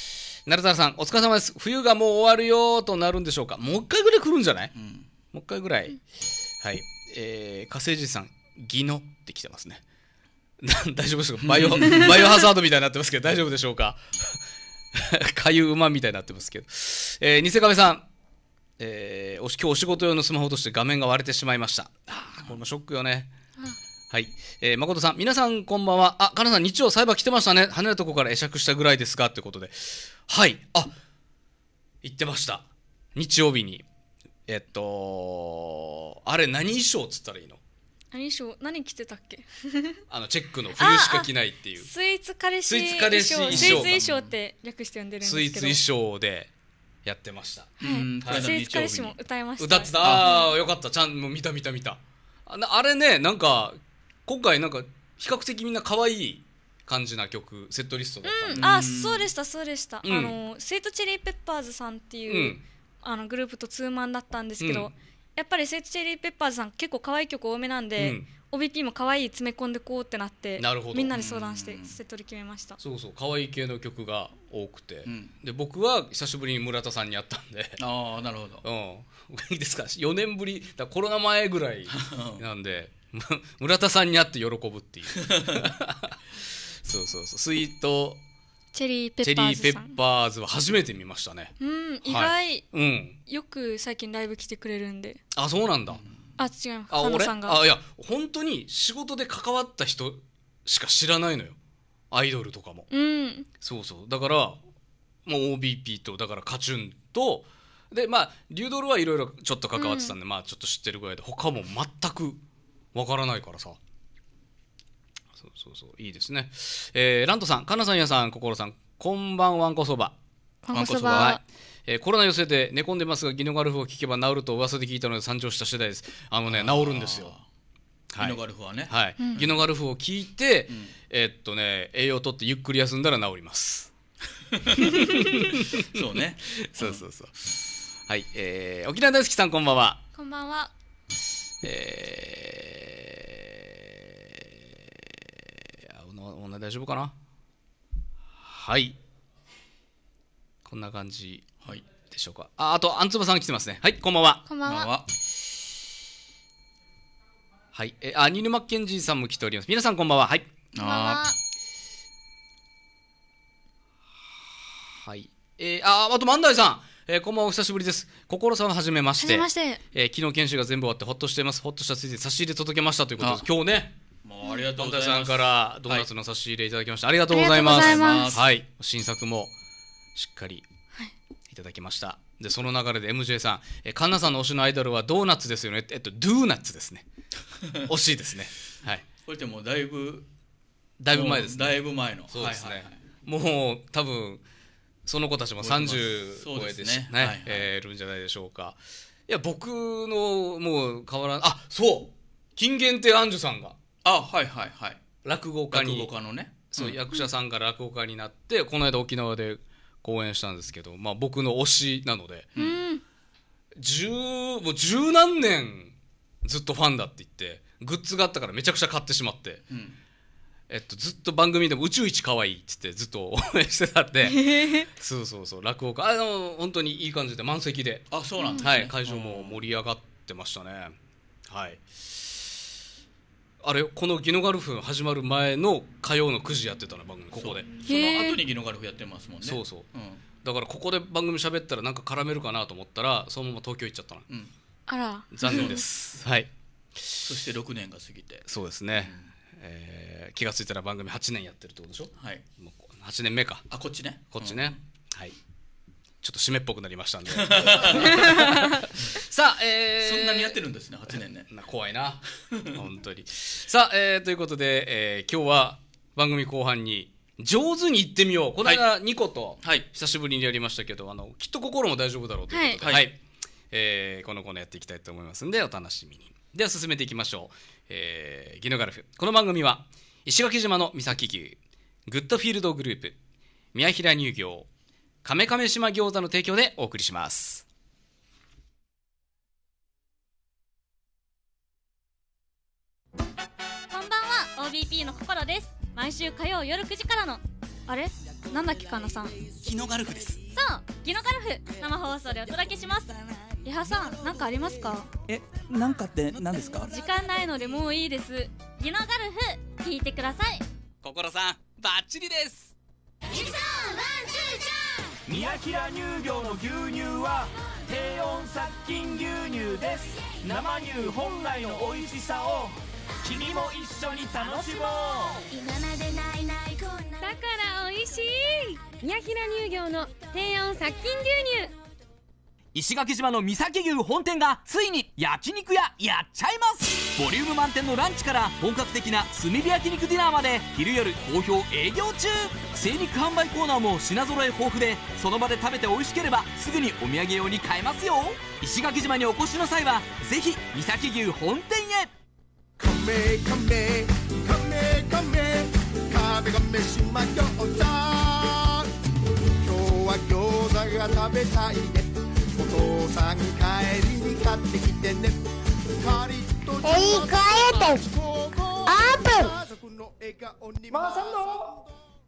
Speaker 3: 成田さんお疲れ様です。冬がもう終わるよとなるんでしょうか。もう一回ぐらい来るんじゃない、うん、もう一回ぐらい、うん、はい、えー、火星人さんギノって来てますね。大丈夫ですか。バイオバイオハザードみたいになってますけど大丈夫でしょうか。かゆ馬みたいになってますけど、えー、偽壁さん、えー、今日お仕事用のスマホとして画面が割れてしまいました。あ、これもショックよね。はい、えー、誠さん、皆さんこんばんは。あ、かなさん日曜サイバー来てましたね。離れたとこから会釈したぐらいですがということで、はい、あ、行ってました。日曜日にえっとあれ何衣装っつったらいいの。
Speaker 1: 何衣装、何着てたっけ。
Speaker 3: あのチェックの冬しか着ないっていう。
Speaker 1: スイーツ彼氏
Speaker 3: スイーツ彼氏衣装。
Speaker 1: スイーツ衣装って略して呼んでるんですけど。
Speaker 3: スイーツ衣装でやってました。
Speaker 1: はい。はい、スイーツ彼氏も歌いました。
Speaker 3: 歌ってた。ああ、よかった。ちゃんも見た見た見た。あ, あれね、なんか今回なんか比較的みんな可愛い感じな曲セットリストだったんで、
Speaker 1: うん、あ、そうでしたそうでした、うん、あのスイートチェリーペッパーズさんっていう、うん、あのグループとツーマンだったんですけど、うん、やっぱりスイートチェリーペッパーズさん結構可愛い曲多めなんで、うん、オービーピー も可愛い詰め込んでこうってなって、なるほど、みんなで相談してセットで決めました。
Speaker 3: そうそう、可愛い系の曲が多くて、うん、で僕は久しぶりに村田さんに会ったんで、
Speaker 2: ああ、なるほど、
Speaker 3: うん、いいですか、よねんぶりだ、コロナ前ぐらいなんで村田さんに会って喜ぶっていうそうそうそう、スイート
Speaker 1: チェリーペッパーズさん、
Speaker 3: チェリーペッパーズは初めて見ましたね。
Speaker 1: うん、意外、はい、うん、よく最近ライブ来てくれるんで。
Speaker 3: あ、そうなんだ。
Speaker 1: あ、違います。
Speaker 3: あ、俺、あ、いや本当に仕事で関わった人しか知らないのよ、アイドルとかも、
Speaker 1: うん、
Speaker 3: そうそう、だからもう オービーピー とだからカチュンとで、まあリュードルはいろいろちょっと関わってたんで、うん、まあちょっと知ってるぐらいで、他も全くわからないからさ。そうそうそう、いいですね。えー、ラントさん、カナさん、やさん、心さん、こんばんわんこそば。
Speaker 1: わんこそば、はい、
Speaker 3: えー、コロナ陽性で寝込んでますがギノガルフを聞けば治ると噂で聞いたので参上した次第です。あのね、治るんですよ、
Speaker 2: はい、ギノガルフはね、
Speaker 3: はい、うん、ギノガルフを聞いて、うん、えー、っとね栄養をとってゆっくり休んだら治ります
Speaker 2: そうね
Speaker 3: そうそうそう、はい、えー、沖縄大好きさん、こんばんは。
Speaker 1: こんばんは。
Speaker 3: えー、おな大丈夫かな。はい、こんな感じでしょうか。あ、あとあんつばさん来てますね。はい、こんばんは。
Speaker 1: こんばんは。
Speaker 3: はい、えあニルマッケンジーさんも来ております。皆さんこんばんは。はい、
Speaker 1: こんばんは。
Speaker 3: はい、えー、ああと万代さん、えー、こんばんは、お久しぶりです。心さんはじめまして。
Speaker 1: はじめまして。
Speaker 3: えー、昨日研修が全部終わってほっとしています。ほっとしたついで差し入れ届けましたということです。今日ね、
Speaker 2: もうありがとうございます。
Speaker 3: 万代さんからドーナツの差し入れいただきました、はい、ありがとうございます。
Speaker 1: ます
Speaker 3: はい、新作もしっかりいただきました。でその流れで エムジェー さん、えー、カンナさんの推しのアイドルはドーナツですよね。えっとドゥーナッツですね惜しいですね。はい、
Speaker 2: これってもうだいぶ
Speaker 3: だいぶ前ですね。
Speaker 2: だいぶ前の、
Speaker 3: そうですね、はいはいはい、もう多分その子たちもさんじゅう超えてね、ね、はいはい、えー、るんじゃないでしょうか。いや僕のもう変わらん、あ、そう金言亭アンジュさんが、
Speaker 2: あ、はいはいはい、
Speaker 3: 落語家に、
Speaker 2: 落語家のね、
Speaker 3: そう、うん、役者さんが落語家になってこの間沖縄で公演したんですけど、まあ、僕の推しなので、
Speaker 1: うん、
Speaker 3: 十もう十何年ずっとファンだって言ってグッズがあったからめちゃくちゃ買ってしまって、うん、えっと、ずっと番組でも宇宙一可愛いって言ってずっと応援してたんでそうそうそう、落語家、あの本当にいい感じで満席で、
Speaker 2: あ、そうなんですね、
Speaker 3: はい、会場も盛り上がってましたね。はい、あれこのギノガルフ始まる前の火曜のくじやってたの番組、ここで
Speaker 2: その後にギノガルフやってますもんね。
Speaker 3: そうそう、うん、だからここで番組喋ったらなんか絡めるかなと思ったらそのまま東京行っちゃったな、うん、
Speaker 1: あら
Speaker 3: 残念ですはい、
Speaker 2: そしてろくねんが過ぎて、
Speaker 3: そうですね、うん、えー、気がついたら番組はちねんやってるってことでしょ。
Speaker 2: はい、
Speaker 3: もうはちねんめか。
Speaker 2: あ、こっちね、
Speaker 3: こっちね、うん、はい、ちょっと締めっぽくなりましたんでさあ、えー、
Speaker 2: そんなにやってるんですね、はちねんね
Speaker 3: 怖いな本当に。さあ、えー、ということで、えー、今日は番組後半に上手にいってみよう、この間ニコと久しぶりにやりましたけど、あのきっと心も大丈夫だろうということで、はいはい、えー、このコーナーやっていきたいと思いますのでお楽しみに。では進めていきましょう。えー、ギノガルフ、この番組は石垣島の三崎牛、グッドフィールドグループ、宮平乳業、亀亀島餃子の提供でお送りします。
Speaker 1: こんばんは、 オービーピー の心です。毎週火曜夜くじからのあれなんだっけかなさん。
Speaker 5: ギノガルフです。
Speaker 1: そう、ギノガルフ生放送でお届けします。リハさん、なんかありますか？
Speaker 5: え、なんかって何ですか？
Speaker 1: 時間ないのでもういいです。ギノガルフ聞いてください。
Speaker 5: 心さんバッチリです。
Speaker 6: 宮平乳業の牛乳は低温殺菌牛乳です。生乳本来の美味しさを君も一緒に楽しもう。
Speaker 7: だから美味しい宮平乳業の低温殺菌牛乳。
Speaker 8: 石垣島の三崎牛本店がついに焼肉屋やっちゃいます。ボリューム満点のランチから本格的な炭火焼肉ディナーまで昼夜好評営業中。精肉販売コーナーも品揃え豊富で、その場で食べて美味しければすぐにお土産用に買えますよ。石垣島にお越しの際はぜひ三崎牛本店へ。
Speaker 9: カメカメカメカメカメカメ島餃子、今日は餃子が食べたいね。お父さん帰りに買ってきてね。カリッと
Speaker 10: えい、帰ってオープン。
Speaker 6: マーさんの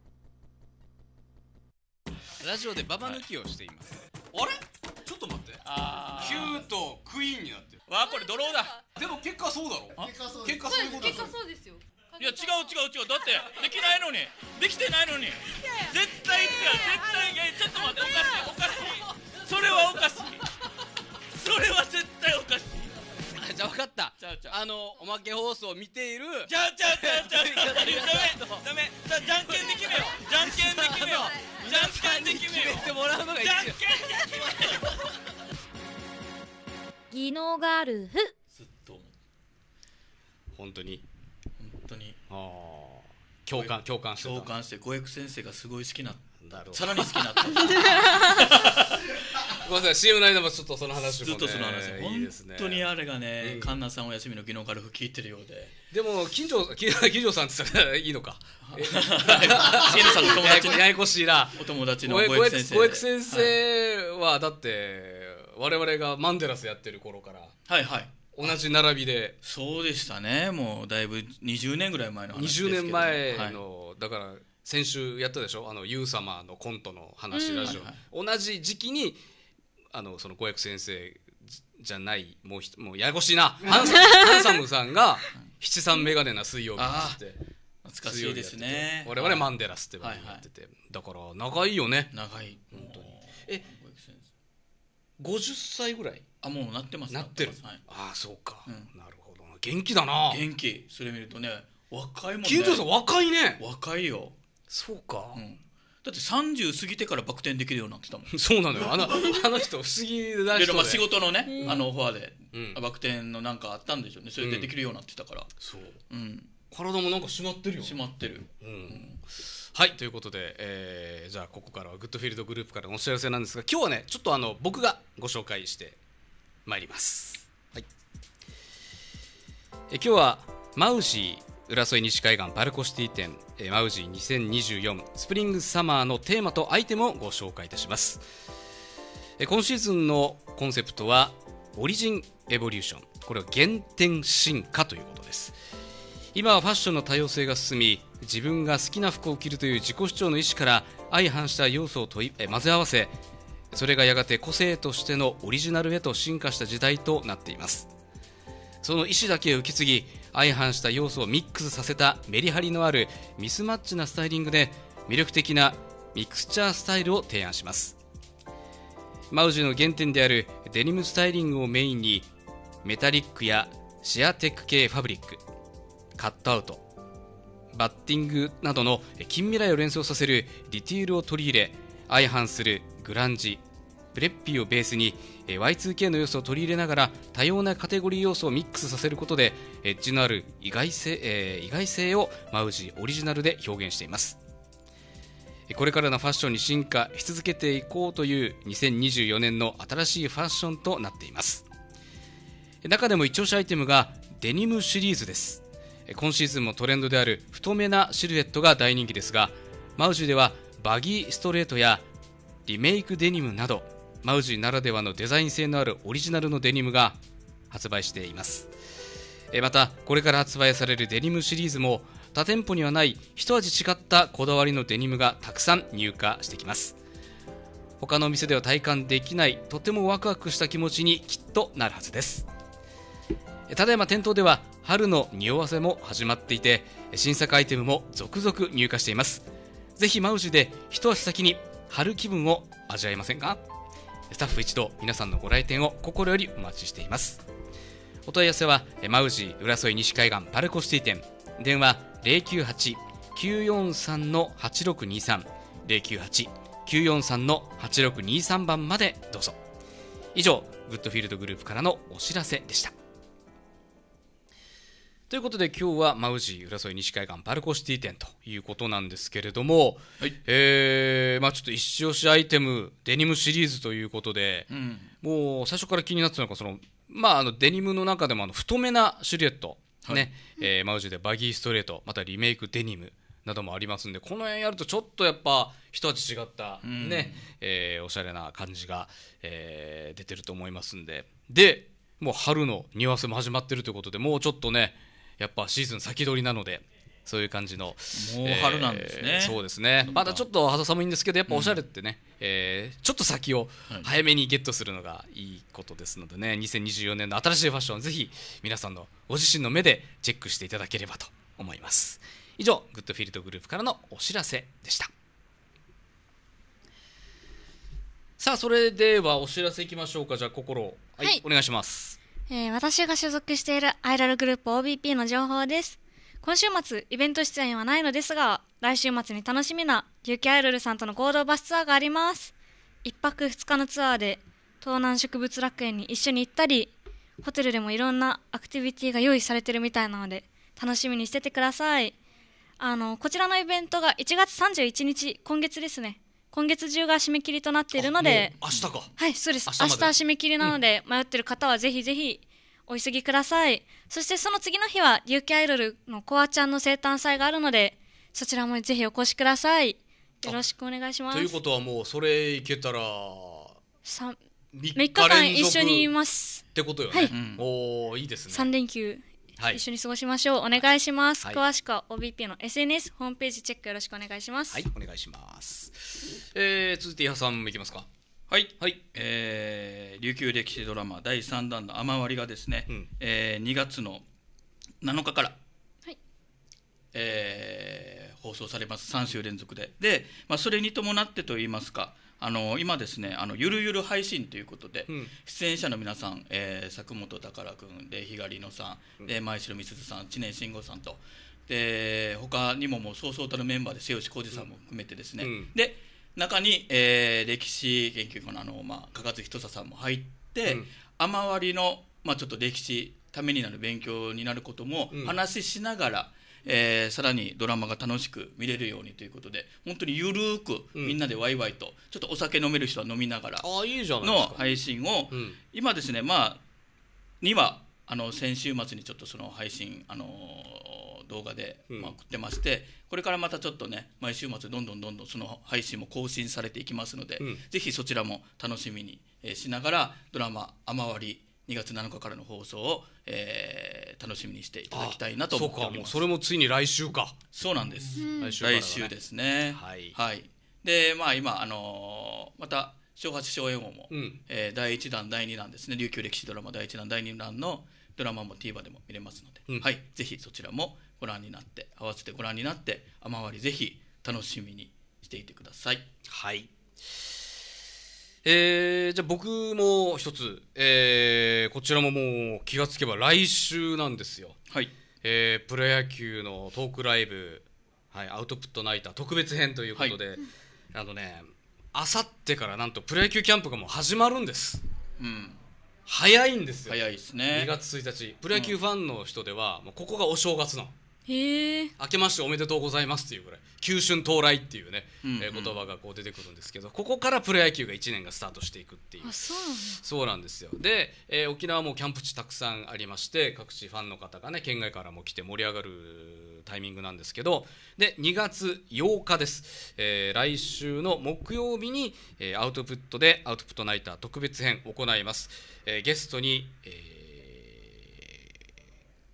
Speaker 3: ラジオでババ抜きをしています。
Speaker 2: あれちょっと待って、
Speaker 3: あー Q とクイーンになってる。
Speaker 2: わあこれドローだ。
Speaker 3: でも結果そうだろ。
Speaker 2: 結果そう
Speaker 3: 結果そういうことだろ。
Speaker 7: 結果そうですよ。
Speaker 2: いや違う違う違う、だってできないのに、できてないのに、絶対違う、絶対いやちょっと待って、おかしいおかしい、それはおかしい、それは絶対おかしい。
Speaker 3: じゃあ分かった。
Speaker 2: ちゃうちゃう、
Speaker 3: あのおまけ放送を見ている。
Speaker 2: ちゃうちゃうちゃうちゃうちゃう、ダメダメ、じゃあじゃんけんで決めよう、じゃんけんで決めよう、じゃんけんで決めよう、
Speaker 3: 決めてもらうのが一番。
Speaker 2: じゃんけんで決めよう。
Speaker 7: ギノガルフ。
Speaker 2: ずっと
Speaker 3: 本当に
Speaker 2: 本当に
Speaker 3: ああ共感共感してた。
Speaker 2: 共感して、五役先生がすごい好きな、
Speaker 3: だろう。
Speaker 2: さらに好きになった。
Speaker 3: ごめんなさい、 シーエム の間もちょっとその話もね、
Speaker 2: ずっとその話、
Speaker 3: いいですね。
Speaker 2: 本当にあれがね、
Speaker 3: うん、
Speaker 2: カンナさんお休みのギノガルフ聞いてるようで。
Speaker 3: でも金城金城さんって言ったらいいのか。
Speaker 2: シエナさんの友達ね、
Speaker 3: ややこしいな。
Speaker 2: お友達の五役先生。
Speaker 3: 五役先生はだって我々がマンデラスやってる頃から、
Speaker 2: はいはい、
Speaker 3: 同じ並びで。
Speaker 2: そうでしたね。もうだいぶにじゅうねんぐらい前の話ですけど。
Speaker 3: にじゅうねんまえの、はい、だから先週やったでしょ、あのユウ様のコントの話、ラジオ、はいはい、同じ時期にあのその五役先生じゃないもうひもうややこしいなハンサハンサムさんが七三メガネな水曜日って
Speaker 2: 懐かしいですね。
Speaker 3: 我々マンデラスって番組やってて、はいはい、だから長いよね。
Speaker 2: 長い本当に。
Speaker 3: えごじゅっさいぐらい。
Speaker 2: あ、もうなってます。
Speaker 3: なってる、
Speaker 2: はい、
Speaker 3: ああそうか、
Speaker 2: うん、
Speaker 3: なるほどな。元気だな。
Speaker 2: 元気。それ見るとね、若いもんね。
Speaker 3: 金城さん若いね。
Speaker 2: 若いよ。
Speaker 3: そうか、
Speaker 2: うん、だってさんじゅう過ぎてからバク転できるようになってたもん。
Speaker 3: そうなのよ、あのあの人不思議な人で、
Speaker 2: まあ、仕事のね、あのオファーで、
Speaker 3: うん、
Speaker 2: バク転のなんかあったんでしょうね。それでできるようになってたから、うん、
Speaker 3: そう、
Speaker 2: うん、
Speaker 3: 体もなんか締まってるよ。
Speaker 2: 締まってる、
Speaker 3: うんうん、はい、ということで、えー、じゃあここからはグッドフィールドグループからのお知らせなんですが、今日はねちょっとあの僕がご紹介してまいります、はい、え今日はマウジー浦添西海岸パルコシティ店えマウジーにせんにじゅうよんスプリングサマーのテーマとアイテムをご紹介いたします。え今シーズンのコンセプトはオリジンエボリューション、これは原点進化ということです。今はファッションの多様性が進み、自分が好きな服を着るという自己主張の意思から相反した要素を問いえ混ぜ合わせ、それがやがて個性としてのオリジナルへと進化した時代となっています。その意思だけを受け継ぎ、相反した要素をミックスさせたメリハリのあるミスマッチなスタイリングで魅力的なミクスチャースタイルを提案します。マウジの原点であるデニムスタイリングをメインに、メタリックやシアテック系ファブリック、カットアウト、バッティングなどの近未来を連想させるディティールを取り入れ、相反するグランジ、プレッピーをベースに ワイツーケー の要素を取り入れながら多様なカテゴリー要素をミックスさせることでエッジのある意外性、えー、意外性をマウジオリジナルで表現しています。これからのファッションに進化し続けていこうというにせんにじゅうよねんの新しいファッションとなっています。中でも一押しアイテムがデニムシリーズです。今シーズンもトレンドである太めなシルエットが大人気ですが、マウジではバギーストレートやリメイクデニムなどマウジならではのデザイン性のあるオリジナルのデニムが発売しています。 えーまたこれから発売されるデニムシリーズも他店舗にはない一味違ったこだわりのデニムがたくさん入荷してきます。他のお店では体感できないとてもワクワクした気持ちにきっとなるはずです。ただいま店頭では春の匂わせも始まっていて、新作アイテムも続々入荷しています。ぜひマウジで一足先に春気分を味わいませんか。スタッフ一同皆さんのご来店を心よりお待ちしています。お問い合わせはマウジ浦添西海岸パルコシティ店、電話 ゼロきゅうはち きゅうよんさん はちろくにさん ゼロきゅうはち きゅうよんさん はちろくにさん 番までどうぞ。以上グッドフィールドグループからのお知らせでした。ということで今日はマウジ浦添西海岸パルコシティ店ということなんですけれども、はい、えーまあ、ちょっと一押しアイテムデニムシリーズということで、うん、もう最初から気になってたのがその、まあ、あのデニムの中でもあの太めなシルエット、はい、ね、えー、マウジでバギーストレート、またリメイクデニムなどもありますんで、この辺やるとちょっとやっぱ一味違ったね、うん、えー、おしゃれな感じが、えー、出てると思いますんで、でもう春の匂わせも始まってるということで、もうちょっとねやっぱシーズン先取りなので、そういう感じの
Speaker 2: もう春なんですね、
Speaker 3: えー、そうですね、まだちょっと肌寒いんですけど、やっぱおしゃれってね、うん、えー、ちょっと先を早めにゲットするのがいいことですのでね、にせんにじゅうよねんの新しいファッション、ぜひ皆さんのご自身の目でチェックしていただければと思います。以上グッドフィールドグループからのお知らせでした。さあそれではお知らせいきましょうか。じゃあ心、はい、はい、お願いします。
Speaker 1: えー、私が所属しているアイラルグループ オービーピー の情報です。今週末イベント出演はないのですが、来週末に楽しみな結城アイラルさんとの合同バスツアーがあります。いっぱくふつかのツアーで東南植物楽園に一緒に行ったり、ホテルでもいろんなアクティビティが用意されてるみたいなので楽しみにしててください。あのこちらのイベントがいちがつさんじゅういちにち、今月ですね、今月中が締め切りとなっているので、
Speaker 3: 明日か。
Speaker 1: はい、そうです。明日締め切りなので、うん、迷っている方はぜひぜひお急ぎください。そしてその次の日は琉球アイドルのコアちゃんの生誕祭があるので、そちらもぜひお越しください。よろしくお願いします。
Speaker 3: ということはもうそれいけたら
Speaker 1: みっかかん一緒にいます
Speaker 3: ってことよね、はい、うん、おー、いいですね。
Speaker 1: さんれんきゅう、はい、一緒に過ごしましょう。お願いします、はい、詳しくは オービーピー の エスエヌエス ホームページチェックよろしくお願いします。
Speaker 3: はい、お願いします。えー、続いて伊波さんもいきますか。
Speaker 2: はい、はい、えー、琉球歴史ドラマだいさんだんの雨割りがですね、うん、えー、にがつのなのかから、はい、えー、放送されます。さんしゅう連続でで、まあ、それに伴ってといいますか、あの今ですね、あのゆるゆる配信ということで、うん、出演者の皆さん、えー、佐久本宝君でひがりのさん、うん、で前城美鈴さん、知念慎吾さんと、で他にももうそうそうたるメンバーで末吉浩二さんも含めてですね、うん、で中に、えー、歴史研究家のあの、まあ、加賀津仁さんも入って、うん、雨割りの、まあ、ちょっと歴史ためになる勉強になることも話ししながら、うん、えー、さらにドラマが楽しく見れるようにということで、本当にゆるーくみんなでワイワイと、うん、ちょっとお酒飲める人は飲みながらの配信を、うん、今ですね、まあにはあの先週末にちょっとその配信、あのー、動画で、まあ、送ってまして、これからまたちょっとね、毎週末どんどんどんどんその配信も更新されていきますので、うん、ぜひそちらも楽しみに、えー、しながらドラマ雨割りにがつなのかからの放送を、えー、楽しみにしていただきたいなと思っております。
Speaker 3: そうか、もうそれもついに来週か。
Speaker 2: そうなんです、
Speaker 3: うん、
Speaker 2: 来週からだね、来週ですね。はい、はい、でまあ今、あのー、また正八正円王も、うん、えー、だいいちだんだいにだんですね、琉球歴史ドラマだいいちだんだいにだんのドラマも ティーバー でも見れますので、うん、はい、ぜひそちらもご覧になって、合わせてご覧になって雨割りぜひ楽しみにしていてください。
Speaker 3: はい、えー、じゃあ僕も一つ、えー、こちらももう気がつけば来週なんですよ。はい、えー、プロ野球のトークライブ、はい、アウトプットナイター特別編ということで、はい、あのね、あさってからなんとプロ野球キャンプがもう始まるんです。うん、早いんですよ。
Speaker 2: 早いですね。
Speaker 3: にがつついたち、プロ野球ファンの人では、うん、もうここがお正月なの。
Speaker 1: へー、
Speaker 3: 明けましておめでとうございますっていうぐらい、旧春到来っていうね、うんうん、えー、言葉がこう出てくるんですけど、ここからプロ野球がいちねんがスタートしていくっていう。
Speaker 1: あ、そうなんだ。
Speaker 3: そうなんですよ。で、えー、沖縄もキャンプ地たくさんありまして、各地ファンの方がね、県外からも来て盛り上がるタイミングなんですけど、でにがつようかです、えー、来週の木曜日に、えー、アウトプットでアウトプットナイター特別編を行います。えー、ゲストに、えー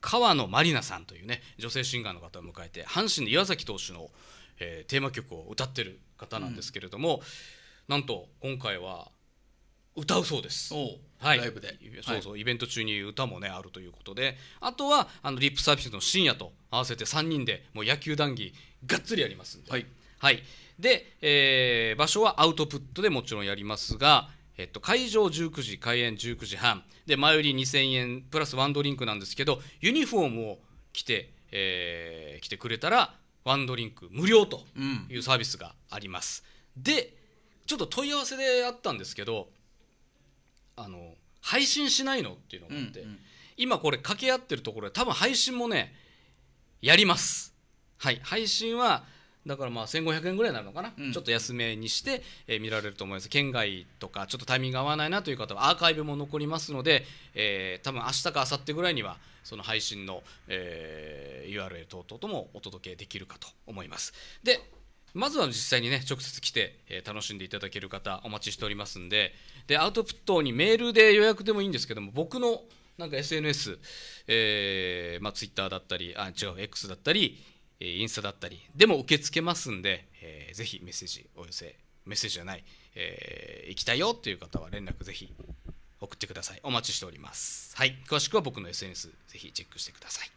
Speaker 3: 川野まりなさんというね女性シンガーの方を迎えて阪神の岩崎投手の、えー、テーマ曲を歌ってる方なんですけれども、うん、なんと今回は歌うそうです。はい、
Speaker 2: ライブで
Speaker 3: そうそう、はい、イベント中に歌もねあるということで、あとはあのリップサービスの深夜と合わせてさんにんでもう野球談義がっつりやりますんで、はい、はい、で、えー、場所はアウトプットでもちろんやりますが、えっと、会場じゅうくじ開演じゅうくじはんで前売りにせんえんプラスワンドリンクなんですけど、ユニフォームを着て、えー、着てくれたらワンドリンク無料というサービスがあります、うん、でちょっと問い合わせであったんですけど、あの配信しないのっていうのがあって、うんうん、今これ掛け合ってるところで多分配信もねやります。はい、配信はだからまあせんごひゃくえんぐらいになるのかな、うん、ちょっと安めにして、えー、見られると思います。県外とかちょっとタイミング合わないなという方はアーカイブも残りますので、えー、多分明日か明後日ぐらいにはその配信の、えー、ユーアールエル 等々ともお届けできるかと思います。でまずは実際にね直接来て、えー、楽しんでいただける方お待ちしておりますんで、でアウトプットにメールで予約でもいいんですけども、僕のなんか エスエヌエス、えーまあ、Twitter だったりあ違う X だったりインスタだったりでも受け付けますんで、えー、ぜひメッセージお寄せメッセージじゃない、えー、行きたいよという方は連絡ぜひ送ってください。お待ちしております。はい、詳しくは僕の エスエヌエス ぜひチェックしてください。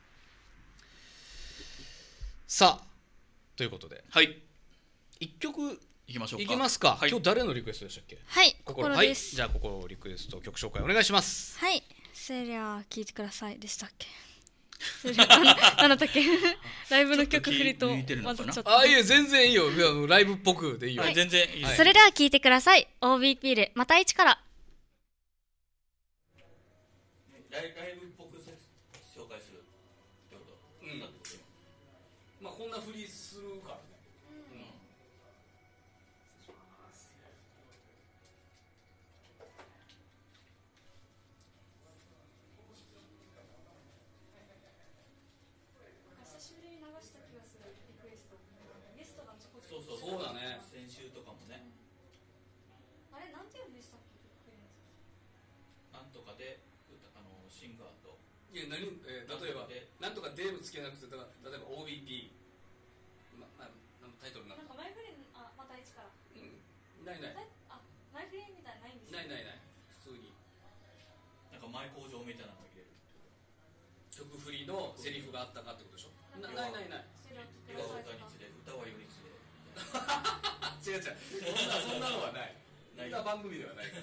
Speaker 3: さあということで、はい、いっきょくいきましょうか。いきますか、はい、今日誰のリクエストでしたっけ？
Speaker 1: はい、心です、はい、
Speaker 3: じゃあここリクエスト曲紹介お願いします。
Speaker 1: はい、それでは聴いてくださいでしたっけ？それでは何だったっけライブの曲振りと混ざっちゃった。
Speaker 3: あ、いや全然いいよ、ライブっぽくでいいよ、
Speaker 1: はい、
Speaker 3: 全然いい、
Speaker 1: はい、それでは聴いてください。 オービーピー でまた一から。
Speaker 2: ライブっぽく紹介するってこと、うん、
Speaker 3: まあこんな振りするからね、うん、うん
Speaker 2: そうそうそうだね。先週とかもね。
Speaker 1: あれなんていうんでしたっけ？
Speaker 2: なんとかであのシンガーと。
Speaker 3: いや何、えー、例えばなんとかデーブつけなくて例えば オービーピー、ままタイトルなんか。
Speaker 1: なんかマイフレンあまた一から。
Speaker 3: うん。ないない。
Speaker 1: あマイフレンみたいなないんです
Speaker 3: よ。ないないない。普通に。
Speaker 2: なんか前工場みたいなのが入れる。
Speaker 3: 曲振りのセリフがあったかってことでしょ。なないないない。
Speaker 2: 歌は歌につれ歌はよりつれ。
Speaker 3: 違う違うそんなのはない歌番組ではない、うん、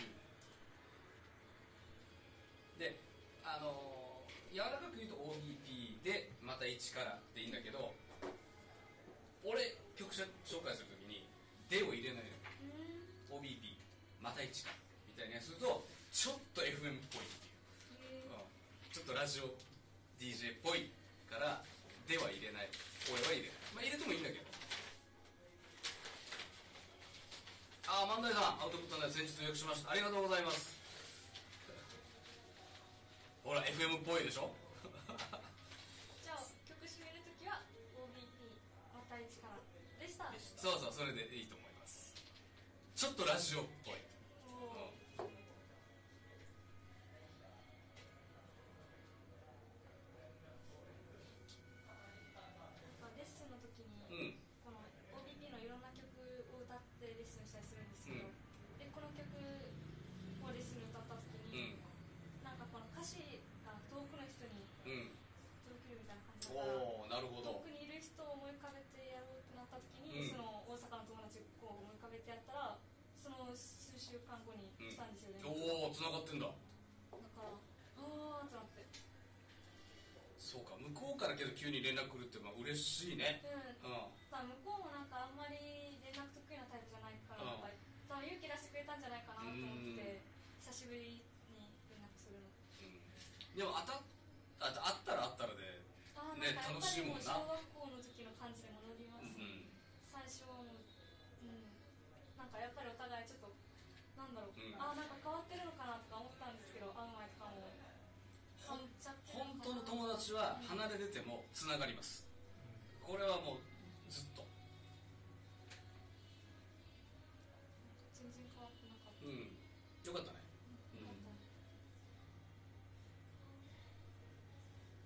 Speaker 3: であのー、柔らかく言うと オービーピー でまた一からっていいんだけど、俺曲紹介するときにでを入れないの。 オービーピー また一からみたいなやつするとちょっと エフエム っぽいっていう、うん、ちょっとラジオ ディージェー っぽいからでは入れない、声は入れない、まあ入れてもいいんだけど。あー、万代さん、アウトプットで先日予約しました。ありがとうございます。ほら エフエム っぽいでしょ
Speaker 1: じゃあ曲締めるときは オービーピー また一からでした。
Speaker 3: そうそう、それでいいと思います。ちょっとラジオっぽい。おお、つながってんだ。だ
Speaker 1: からあーってなって。
Speaker 3: そうか、向こうからけど急に連絡来るってまあ嬉しいね。
Speaker 1: うん、うん、向こうもなんかあんまり連絡得意なタイプじゃないから、うん、多分勇気出してくれたんじゃないかなと思って久しぶりに連絡するの、うん、
Speaker 3: でもあたあたあったらあったらで、ね、楽しいもんな。
Speaker 1: 小学校の時の感じで戻ります、うん、最初の、うん、なんかやっぱりお互いちょっとなんだろう、うん、あなんか変わってるのかなとか思ったんですけど、会う前とかも
Speaker 3: 本当の友達は離れててもつながります、うん、これはもうずっと
Speaker 1: 全然変わってなかった、
Speaker 3: うん、よかったね、うん、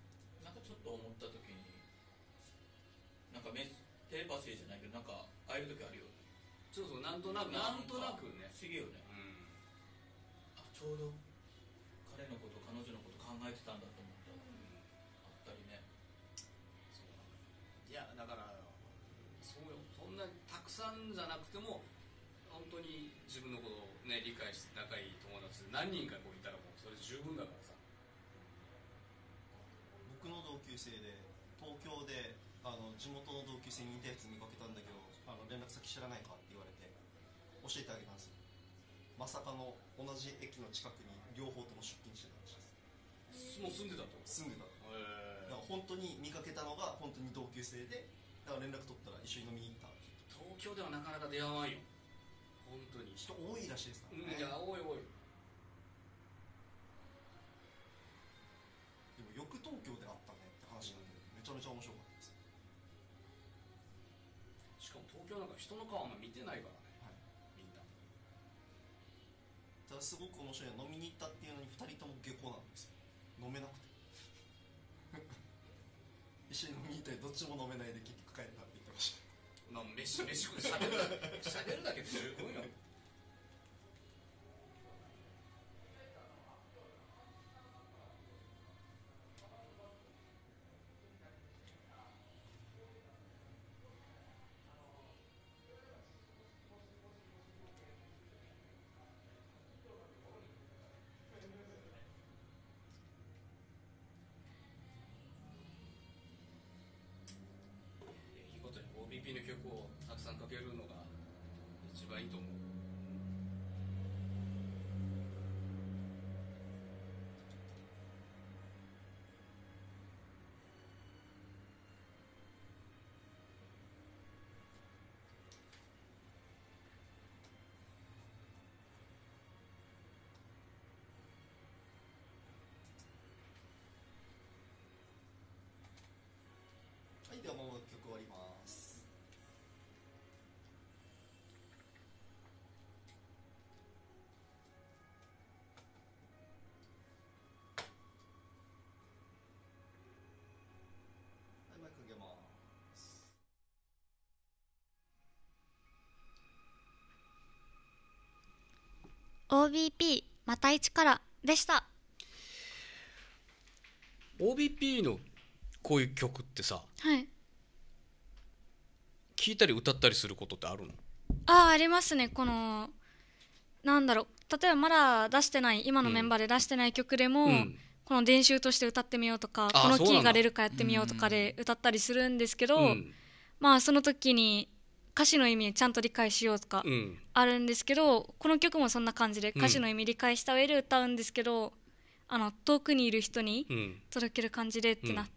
Speaker 2: パシーじゃないけどなんか会える時あるよね。
Speaker 3: そうそう、なんとなくなんとなくね、
Speaker 2: 不思議よね、うん、あちょうど彼のこと彼女のこと考えてたんだと思った、うん、あったりね。
Speaker 3: そういやだからそうよ、そんなにたくさんじゃなくても本当に自分のことをね理解して仲いい友達で何人かこういたらもうそれ十分だからさ。
Speaker 4: 僕の同級生で東京であの地元の同級生にいたやつ見かけたんだけど、あの連絡先知らないかって言われて教えてあげたんですよ。まさかの同じ駅の近くに両方とも出勤してたらしいです。
Speaker 3: もう住んでたと
Speaker 4: 住んでた。だから本当に見かけたのが本当に同級生で、だから連絡取ったら一緒に飲みに行ったって言って。
Speaker 3: 東京ではなかなか出会わんよ本当に。
Speaker 4: 人多いらしいですからね。
Speaker 3: うん、いや多い多い。
Speaker 4: でもよく東京で会ったねって話なんだけど、めちゃめちゃ面白かったです。
Speaker 3: しかも東京なんか人の顔あんま見てないからね、はい、みんな。
Speaker 4: ただすごく面白いのは飲みに行ったっていうのにふたりとも下校なんですよ。飲めなくて一緒に飲みに行ったりどっちも飲めないで結局帰ったって言ってました。
Speaker 3: まあ飯飯食ってしゃべるだけしゃべるだけで十分よ。オービーピー の曲をたくさんかけるのが一番いいと思う。
Speaker 4: はい、ではもう曲終わります。はい、マイク上げます。
Speaker 1: オービーピー また一からでした。
Speaker 3: オービーピー のこういう曲ってさ、
Speaker 1: はい、
Speaker 3: 聞いたり歌ったりすることってあるの？
Speaker 1: ああ、ありますね。このなんだろう、例えばまだ出してない今のメンバーで出してない曲でも、うん、この練習として歌ってみようとか、このキーが出るかやってみようとかで歌ったりするんですけど、うん、まあその時に歌詞の意味ちゃんと理解しようとかあるんですけど、うん、この曲もそんな感じで歌詞の意味理解した上で歌うんですけど、うん、あの遠くにいる人に届ける感じでってなって、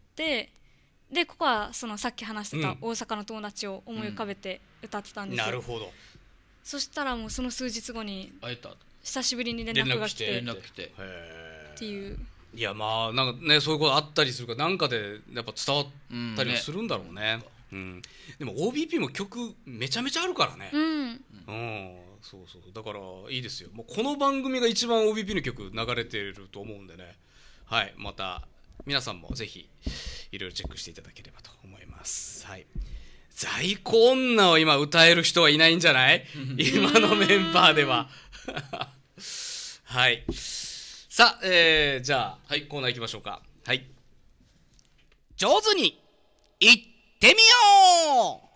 Speaker 1: うん、でここはそのさっき話してた大阪の友達を思い浮かべて歌ってたんですよ、
Speaker 3: うん、なるほど。
Speaker 1: そしたらもうその数日後に
Speaker 2: 会えた、
Speaker 1: 久しぶりに連絡が来て
Speaker 2: 連絡来て
Speaker 1: っていう。
Speaker 3: いやまあなんかね、そういうことあったりするからなんかでやっぱ伝わったりするんだろうね、うんうん、でも オービーピー も曲めちゃめちゃあるからね、
Speaker 1: うん、
Speaker 3: うん、そうそう、だからいいですよ。もうこの番組が一番 オービーピー の曲流れてると思うんでね、はい、また皆さんもぜひいろいろチェックしていただければと思います。はい、在庫女を今歌える人はいないんじゃない今のメンバーでははい、さあ、えー、じゃあ、はい、コーナー行きましょうか。はい、上手にいってみよう。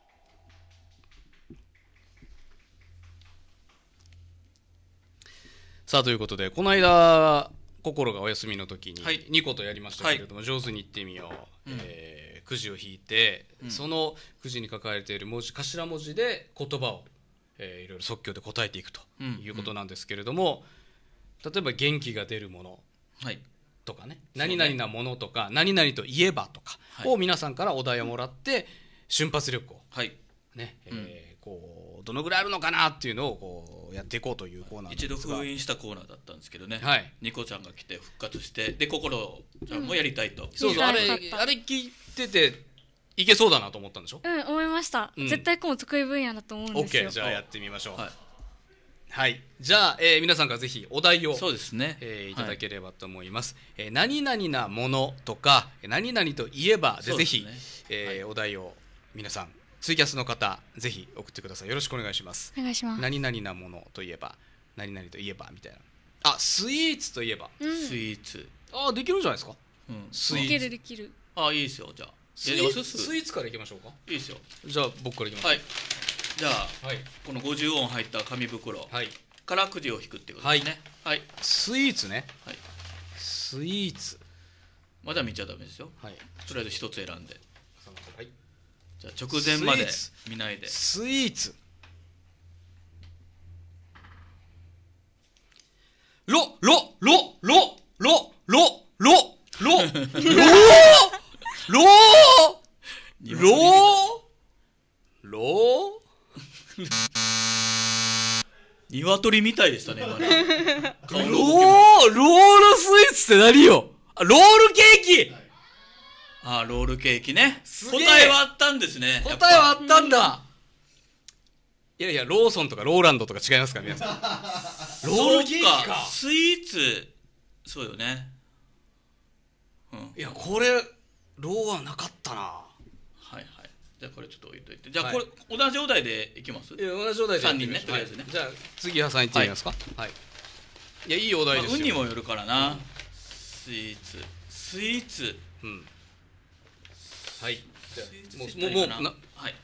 Speaker 3: さあということで、この間心がお休みの時ににことやりましたけれども、はい、上手にいってみよう、うん、えー、くじを引いて、うん、そのくじに書かれている文字頭文字で言葉を、えー、いろいろ即興で答えていくということなんですけれども、うんうん、例えば元気が出るもの、はい、とかね、何々なものとか、何々といえばとかを皆さんからお題をもらって、瞬発力を、はいね、うん、えー、こうどのぐらいあるのかなっていうのをこうやっていこうというコーナーなんですが、
Speaker 2: 一度封印したコーナーだったんですけどね、はい、ニコちゃんが来て復活して、で心ちゃんもやりたいと、うん、
Speaker 3: そうそう、あれあれ聞いてていけそうだなと思ったんでしょ。
Speaker 1: うん、思いました、うん、絶対この得意分野だと思うんですよ。
Speaker 3: OK、 じゃあやってみましょう。はい、はい、じゃあ、えー、皆さんからぜひお題を
Speaker 2: そうですね、
Speaker 3: えー、いただければと思います、はい、えー、何々なものとか何々といえばでぜひ、ね、えーはい、お題を皆さんツイキャスの方ぜひ送ってください。よろしくお願いします。
Speaker 1: お願いします。
Speaker 3: 何々なものといえば何々といえばみたいな。あ、スイーツといえば、
Speaker 1: うん、
Speaker 2: スイーツ。
Speaker 3: あ、できるんじゃないですか。
Speaker 2: うん、
Speaker 3: スイーツ
Speaker 1: できるできる。
Speaker 2: あ、いいですよ。じゃあ
Speaker 3: スイーツ、スイーツからいきましょうか。
Speaker 2: いいですよ。
Speaker 3: じゃあ僕からいきます。
Speaker 2: はい。じゃあ、
Speaker 3: はい、
Speaker 2: このごじゅう音入った紙袋、
Speaker 3: はい、
Speaker 2: からくじを引くってことですね。はい、はい、
Speaker 3: スイーツね。
Speaker 2: はい、
Speaker 3: スイーツ
Speaker 2: まだ見ちゃダメですよ。はい、とりあえず一つ選んで。はい、じゃあ直前まで見ないで。
Speaker 3: スイーツ、ロロロロロロロロロロロロロ
Speaker 2: 鶏みたいでしたね。今ね
Speaker 3: ローロールスイーツって何よ。ロールケーキ。
Speaker 2: ああ、ロールケーキね。答えはあったんですね。
Speaker 3: 答えはあったんだ。いやいや、ローソンとかローランドとか違いますか皆さん。ロールケーキか。
Speaker 2: スイーツ、そうよね。
Speaker 3: うん、いや、これローはなかったな。
Speaker 2: はいはい。じゃあこれちょっと置いといて。じゃあこれ、はい、同じお題でいきます？
Speaker 3: いや、同じお題で
Speaker 2: さんにんね、とりあえずね。
Speaker 3: はい、じゃあ次はさんいってみますか。はい、はい、いや、いいお題ですよ。
Speaker 2: まあ、運にもよるからな、うん、スイーツスイーツ、
Speaker 3: うん、はい、じゃあも
Speaker 2: うもうもうな、はい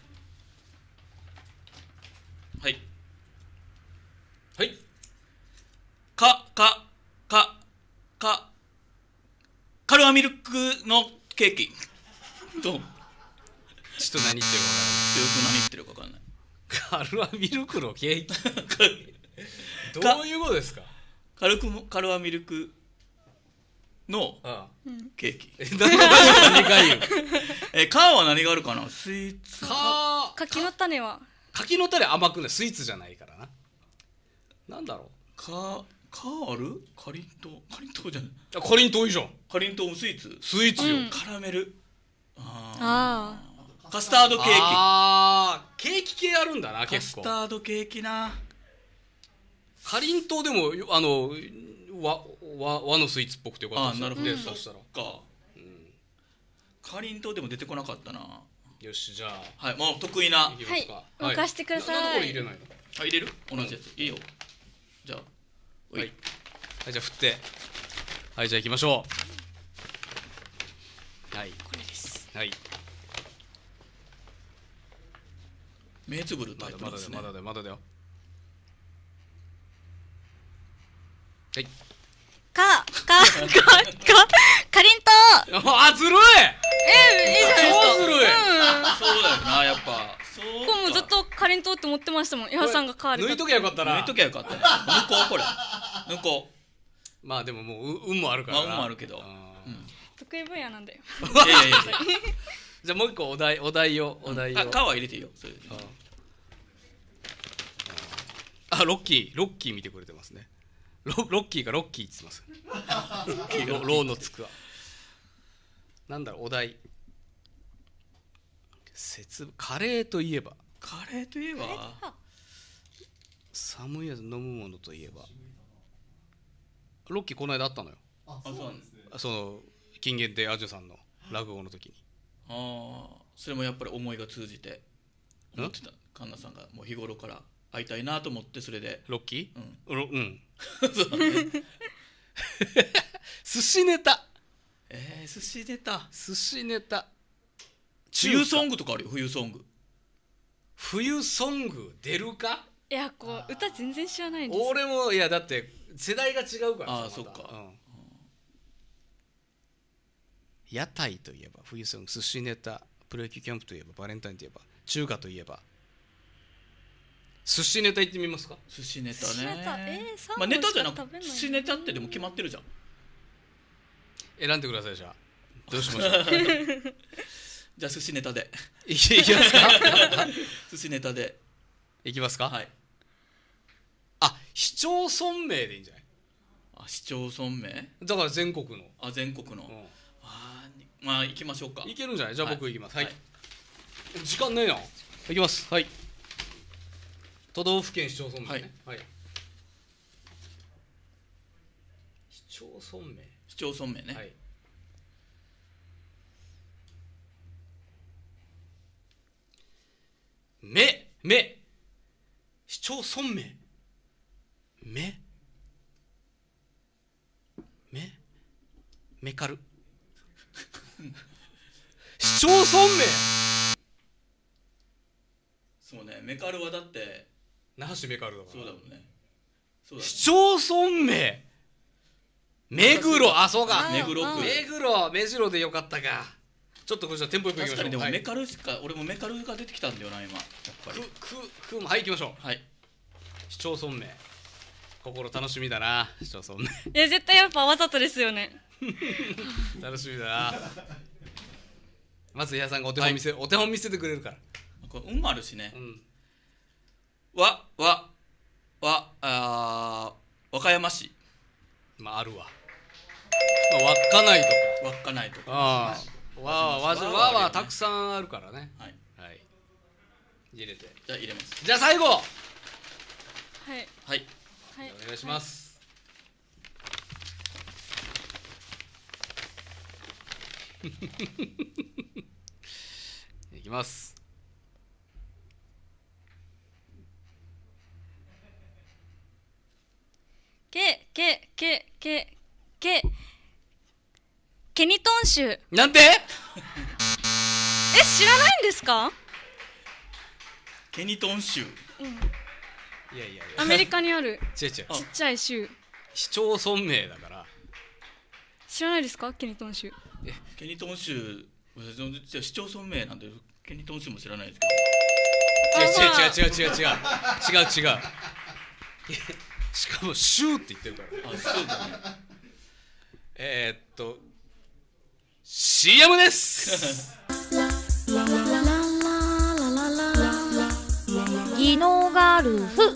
Speaker 2: はいはいかかかかカルアミルクのケーキどう
Speaker 3: ちょっと何言ってるか分からない。
Speaker 2: 何言ってるか分かんない。
Speaker 3: カルアミルクのケーキどういうことですか。
Speaker 2: カルクもカルアミルクのケーキ。
Speaker 3: え、何が言う
Speaker 2: え、カーは何があるかな。スイーツ。
Speaker 3: カー。
Speaker 1: 柿の種は。
Speaker 3: 柿の種甘くない。スイーツじゃないからな。なんだろう。
Speaker 2: カー、カーある？かりんとう。かりんとうじゃない。
Speaker 3: あ、かりんとういいじゃん。
Speaker 2: かりんとうスイーツ。
Speaker 3: スイーツよ。うん、
Speaker 2: カラメル。
Speaker 1: ああ。
Speaker 2: カスタードケーキ。
Speaker 3: ああ、ケーキ系あるんだな、結構。
Speaker 2: カスタードケーキな。
Speaker 3: かりんとうでも、あの、和、和、和のスイーツっぽくてよかったです。
Speaker 2: ああ、なるほど。
Speaker 3: そしたら。
Speaker 2: か。うん。かりんとうでも出てこなかったな。
Speaker 3: よし、じゃあ。
Speaker 2: はい、もう得意な。
Speaker 1: はい、任してください。
Speaker 3: なんでこれ入れないの？
Speaker 2: あ、入れる？同じやつ。いいよ。じゃあ。
Speaker 3: はい。はい、じゃあ振って。はい、じゃあ行きましょう。はい。
Speaker 2: これです。
Speaker 3: はい。
Speaker 2: 目つぶるタイプですね。
Speaker 3: まだだよ、まだだよ。はい。
Speaker 1: か、か、か、か、かりんとう。
Speaker 3: あ、ずるい。
Speaker 1: え、いいじゃないですか。
Speaker 3: 超ずるい。
Speaker 2: そうだよな、やっぱ。
Speaker 1: そう。こうもずっとかりんとうって思ってましたもん。矢さんが変わる。
Speaker 3: 抜いときゃよかったな。
Speaker 2: 抜いときゃよかったね。抜こうこれ。抜こ
Speaker 3: う。まあでももう運もあるからな。
Speaker 2: まあ運もあるけど。
Speaker 1: 得意分野なんだよ。
Speaker 2: いやいやいや。
Speaker 3: じゃあもう一個お題お題をお題を。
Speaker 2: あ、皮は入れていいよ。それで。
Speaker 3: あ、ロッキーロッキー見てくれてますね。ロ, ロッキーがロッキーって言ってますロ, ローのつくわ。なんだろう、お題節カレーといえば
Speaker 2: カレーといえば
Speaker 3: 寒いやつ飲むものといえばロッキーこの間あったのよ。
Speaker 2: あ、そうなんですね。
Speaker 3: その金言亭アジュさんの落語の時に。
Speaker 2: ああ、それもやっぱり思いが通じて思ってた。カンナさんがもう日頃から会いたいなと思って、それで
Speaker 3: ロッキー、
Speaker 2: うん、
Speaker 3: うん、
Speaker 2: そうね
Speaker 3: 寿司ネタ。
Speaker 2: えー、寿司ネタ
Speaker 3: 寿司ネタ
Speaker 2: 冬ソングとかあるよ。冬ソング
Speaker 3: 冬ソング出るか。
Speaker 1: いや、こう歌全然知らないんです。
Speaker 3: 俺もいや、だって世代が違うから。
Speaker 2: ああ、そっか、うん、
Speaker 3: 屋台といえば冬ソング、寿司ネタ、プロ野球キャンプといえば、バレンタインといえば、中華といえば。寿司ネタ言ってみますか。
Speaker 2: 寿司ネタね。
Speaker 1: 寿司ネタ、えー、
Speaker 2: まあネタじゃなくて寿司ネタってでも決まってるじゃん。
Speaker 3: 選んでください。じゃあどうしましょう
Speaker 2: じゃあ寿司ネタで
Speaker 3: いきますか
Speaker 2: 寿司ネタで
Speaker 3: いきますか。
Speaker 2: はい。
Speaker 3: あ、市町村名でいいんじゃない。
Speaker 2: あ、市町村名
Speaker 3: だから全国の。
Speaker 2: あ、全国の、うん、あ、まあ行きましょうか。
Speaker 3: いけるんじゃない。じゃあ僕いきます。はい、
Speaker 2: はい、
Speaker 3: 時間ないな。いきます。はい。都道府県市町村名ね。はい、はい、市町村名
Speaker 2: 市町村名ね。
Speaker 3: はい。 目目市町村名目目メカル市町村名
Speaker 2: そうね、メカルはだって
Speaker 3: 那覇市メカルだから
Speaker 2: そうだもんね。そうだね、
Speaker 3: 市町村名目黒、あ、そうか、
Speaker 2: 目黒区、
Speaker 3: 目黒、目白でよかったか。ちょっとこちらテンポよくいきましょう。
Speaker 2: 確かにでも
Speaker 3: はい、
Speaker 2: メカルしか、俺もメカルが出てきたんだよな今。やっぱり。
Speaker 3: くくくもはい行きましょう。
Speaker 2: はい。
Speaker 3: 市町村名。心楽しみだな、市町村名。
Speaker 1: いや絶対やっぱわざとですよね。
Speaker 3: 楽しみだな。まず矢さんがお手本見せ、はい、お手本見せてくれるから。
Speaker 2: これ運もあるしね。
Speaker 3: うん。
Speaker 2: わわわあ和歌山市。
Speaker 3: まああるわ。まあ、稚内とか。
Speaker 2: 稚内とか。
Speaker 3: ああ。わわわわはたくさんあるからね。
Speaker 2: はい。
Speaker 3: はい。入れて。
Speaker 2: じゃあ入れます。
Speaker 3: じゃあ最後。
Speaker 1: はい。
Speaker 2: はい。
Speaker 1: はい、
Speaker 3: お願いします。はい、いきます。
Speaker 1: けけけけけケニトン州。
Speaker 3: なんて？
Speaker 1: え、知らないんですか？
Speaker 2: ケニトン州。
Speaker 1: うん。
Speaker 3: いやいやいや。
Speaker 1: アメリカにある。
Speaker 3: 違う違う。ちっ
Speaker 1: ちゃい州。
Speaker 3: 市町村名だから。
Speaker 1: 知らないですか？ケニトン州。
Speaker 2: え、ケニトン州、市町村名なんでケニトン州も知らないです
Speaker 3: けど。違う違う違う違う違う違う違う違う。しかも州って言ってるから。
Speaker 2: あ、州だね。
Speaker 3: えー、っと シーエム です。
Speaker 10: 技能ガルフ。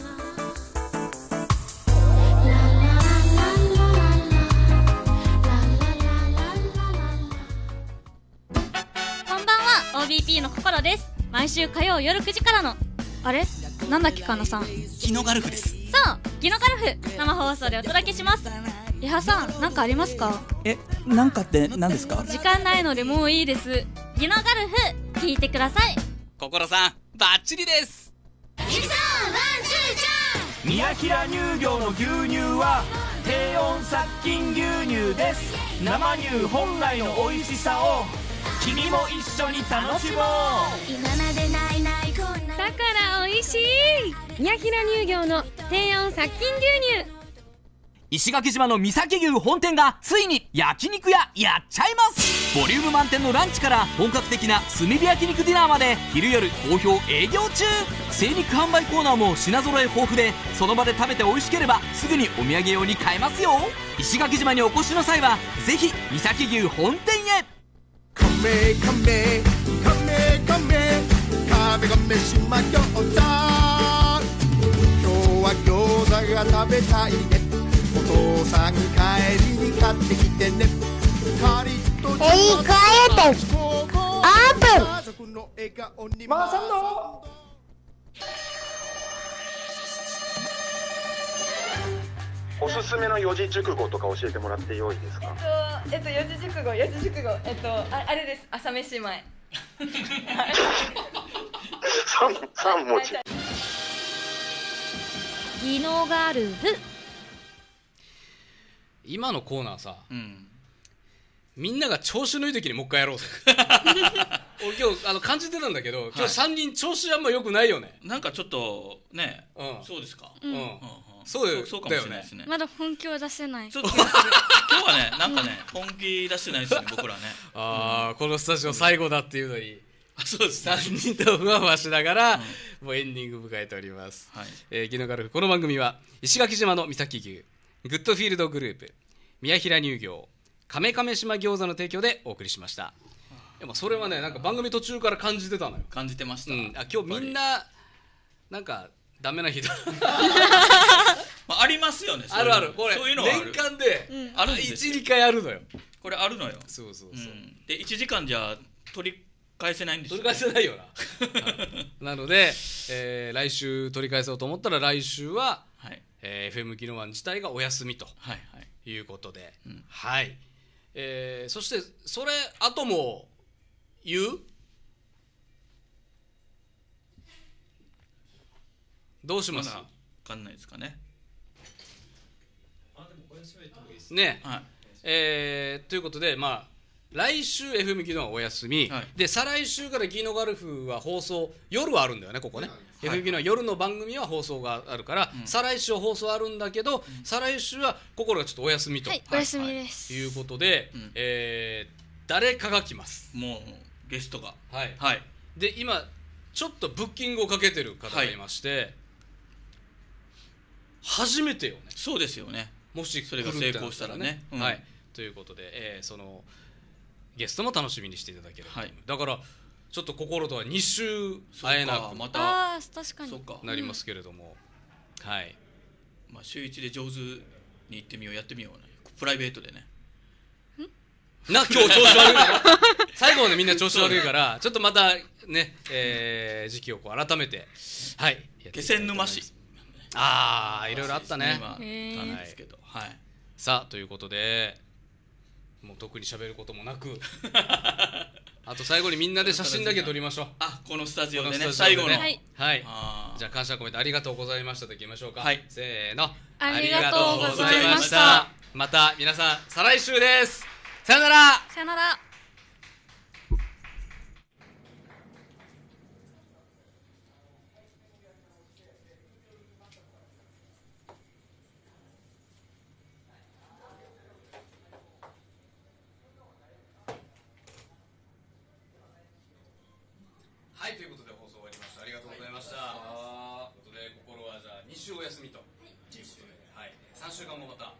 Speaker 1: こんばんは オービーピー の心です。毎週火曜夜くじからのあれなんだっけかなさん。
Speaker 5: 技能ガルフです。
Speaker 1: そう技能ガルフ生放送でお届けします。伊波さん、なんかありますか？
Speaker 5: え、なんかって何ですか？
Speaker 1: 時間ないのでもういいです。技能ガルフ聞いてください。
Speaker 5: 心さんバッチリです。
Speaker 6: 宮平乳業の牛乳は低温殺菌牛乳です。生乳本来の美味しさを君も一緒に楽しもう。
Speaker 7: だから美味しい宮平乳業の低温殺菌牛乳。
Speaker 8: 石垣島の三崎牛本店がついに焼肉屋やっちゃいます。ボリューム満点のランチから本格的な炭火焼肉ディナーまで昼夜好評営業中。精肉販売コーナーも品揃え豊富で、その場で食べて美味しければすぐにお土産用に買えますよ。石垣島にお越しの際はぜひ三崎牛本店へ。
Speaker 9: カメカメカメカメカメカメ島餃子。今日は餃子が食べたいね。お父さん帰りに買ってきてね。カリッと
Speaker 10: えい、帰ってアープン
Speaker 6: マーサンド
Speaker 11: おすすめの四字熟語とか教えてもらってよいですか？
Speaker 12: えっと、えっと、四字熟語、四字熟語、えっと、あ、あれです。朝飯前。
Speaker 11: 三、三文字。
Speaker 10: 技能ガルフ。
Speaker 3: 今のコーナーさ、
Speaker 2: うん、
Speaker 3: みんなが調子のいい時にもう一回やろうぜ。俺今日あの感じてたんだけど、はい、今日さんにん調子あんま良くないよね。
Speaker 2: なんかちょっとね、
Speaker 3: うん、
Speaker 2: そうですか。
Speaker 3: うん、うんうん、そうよ、
Speaker 2: そうかもしれないですね。
Speaker 1: まだ本気を出せない。
Speaker 2: ちょっと今日はね、なんかね、本気出してないですよね、僕らね。
Speaker 3: ああ、うん、このスタジオ最後だっていうのに。
Speaker 2: あ、そうですね。
Speaker 3: さんにんとふわふわしながら、うん、もうエンディング迎えております。
Speaker 2: はい。
Speaker 3: えー、技能ガルフ、この番組は石垣島の三崎牛、グッドフィールドグループ、宮平乳業、亀亀島餃子の提供でお送りしました。でもそれはね、なんか番組途中から感じてたのよ。
Speaker 2: 感じてました。
Speaker 3: うん、あ、今日みんななんかダメな日だ。
Speaker 2: まあ、ありますよね。
Speaker 3: あるある。これ
Speaker 2: そういうのは
Speaker 3: 年間で、
Speaker 2: うん、あるんですよ。
Speaker 3: いち、にかいあるのよ。
Speaker 2: これあるのよ。
Speaker 3: そうそうそう。うん、
Speaker 2: でいちじかんじゃ取り返せないんですよ。
Speaker 3: 取り返せないよな。なので、えー、来週取り返そうと思ったら来週は、はい、えー、エフエム 技能ワン自体がお休みと、はいはい、いうことで、うん、はい。えー、そしてそれ後も言う？ どうします？
Speaker 2: まだ分かんないですかね。
Speaker 3: あでもお休みともいいですね。はい、えー、ということでまあ来週 エフエム ギノはお休み、はい、で再来週からギノガルフは放送夜はあるんだよねここね、はい、エフエム ギノは夜の番組は放送があるから、はい、再来週は放送あるんだけど、うん、再来週は心がちょっとお休みと、
Speaker 1: はい、お休みです、
Speaker 3: はい、いうことで、うん、えー、誰かが来ます。
Speaker 2: もうゲストが
Speaker 3: はい、はい、で今ちょっとブッキングをかけてる方がいまして、はい、初めてよね。
Speaker 2: そうですよね。
Speaker 3: もし
Speaker 2: それが成功したらね、
Speaker 3: うん、はいということで、えー、そのゲストも楽しみにしていただければ、はい、だからちょっと心とはに週会えなく
Speaker 2: また
Speaker 1: あ確かに
Speaker 3: なりますけれども、うん、はい、
Speaker 2: まあ、週一で上手に行ってみようやってみようね、プライベートでね。
Speaker 3: な今日調子悪いから最後までみんな調子悪いからちょっとまたね、えー、時期をこう改めてはい
Speaker 2: 気仙沼市
Speaker 3: ああいろいろあったね。
Speaker 2: 今なんですけど、はい、
Speaker 3: さあということでもう特に喋ることもなくあと最後にみんなで写真だけ撮りましょう。
Speaker 2: あこのスタジオでね最後の
Speaker 3: はい、はい、じゃあ感謝コメントありがとうございましたといきましょうか。
Speaker 2: はい、
Speaker 3: せーの
Speaker 1: ありがとうございました。
Speaker 3: また皆さん再来週です。さよなら。
Speaker 1: さよなら。
Speaker 3: はい、ということで放送終わりました。ありがとうございました。ということで心はじゃあに週お休みということで、はい、さんしゅうかんもまた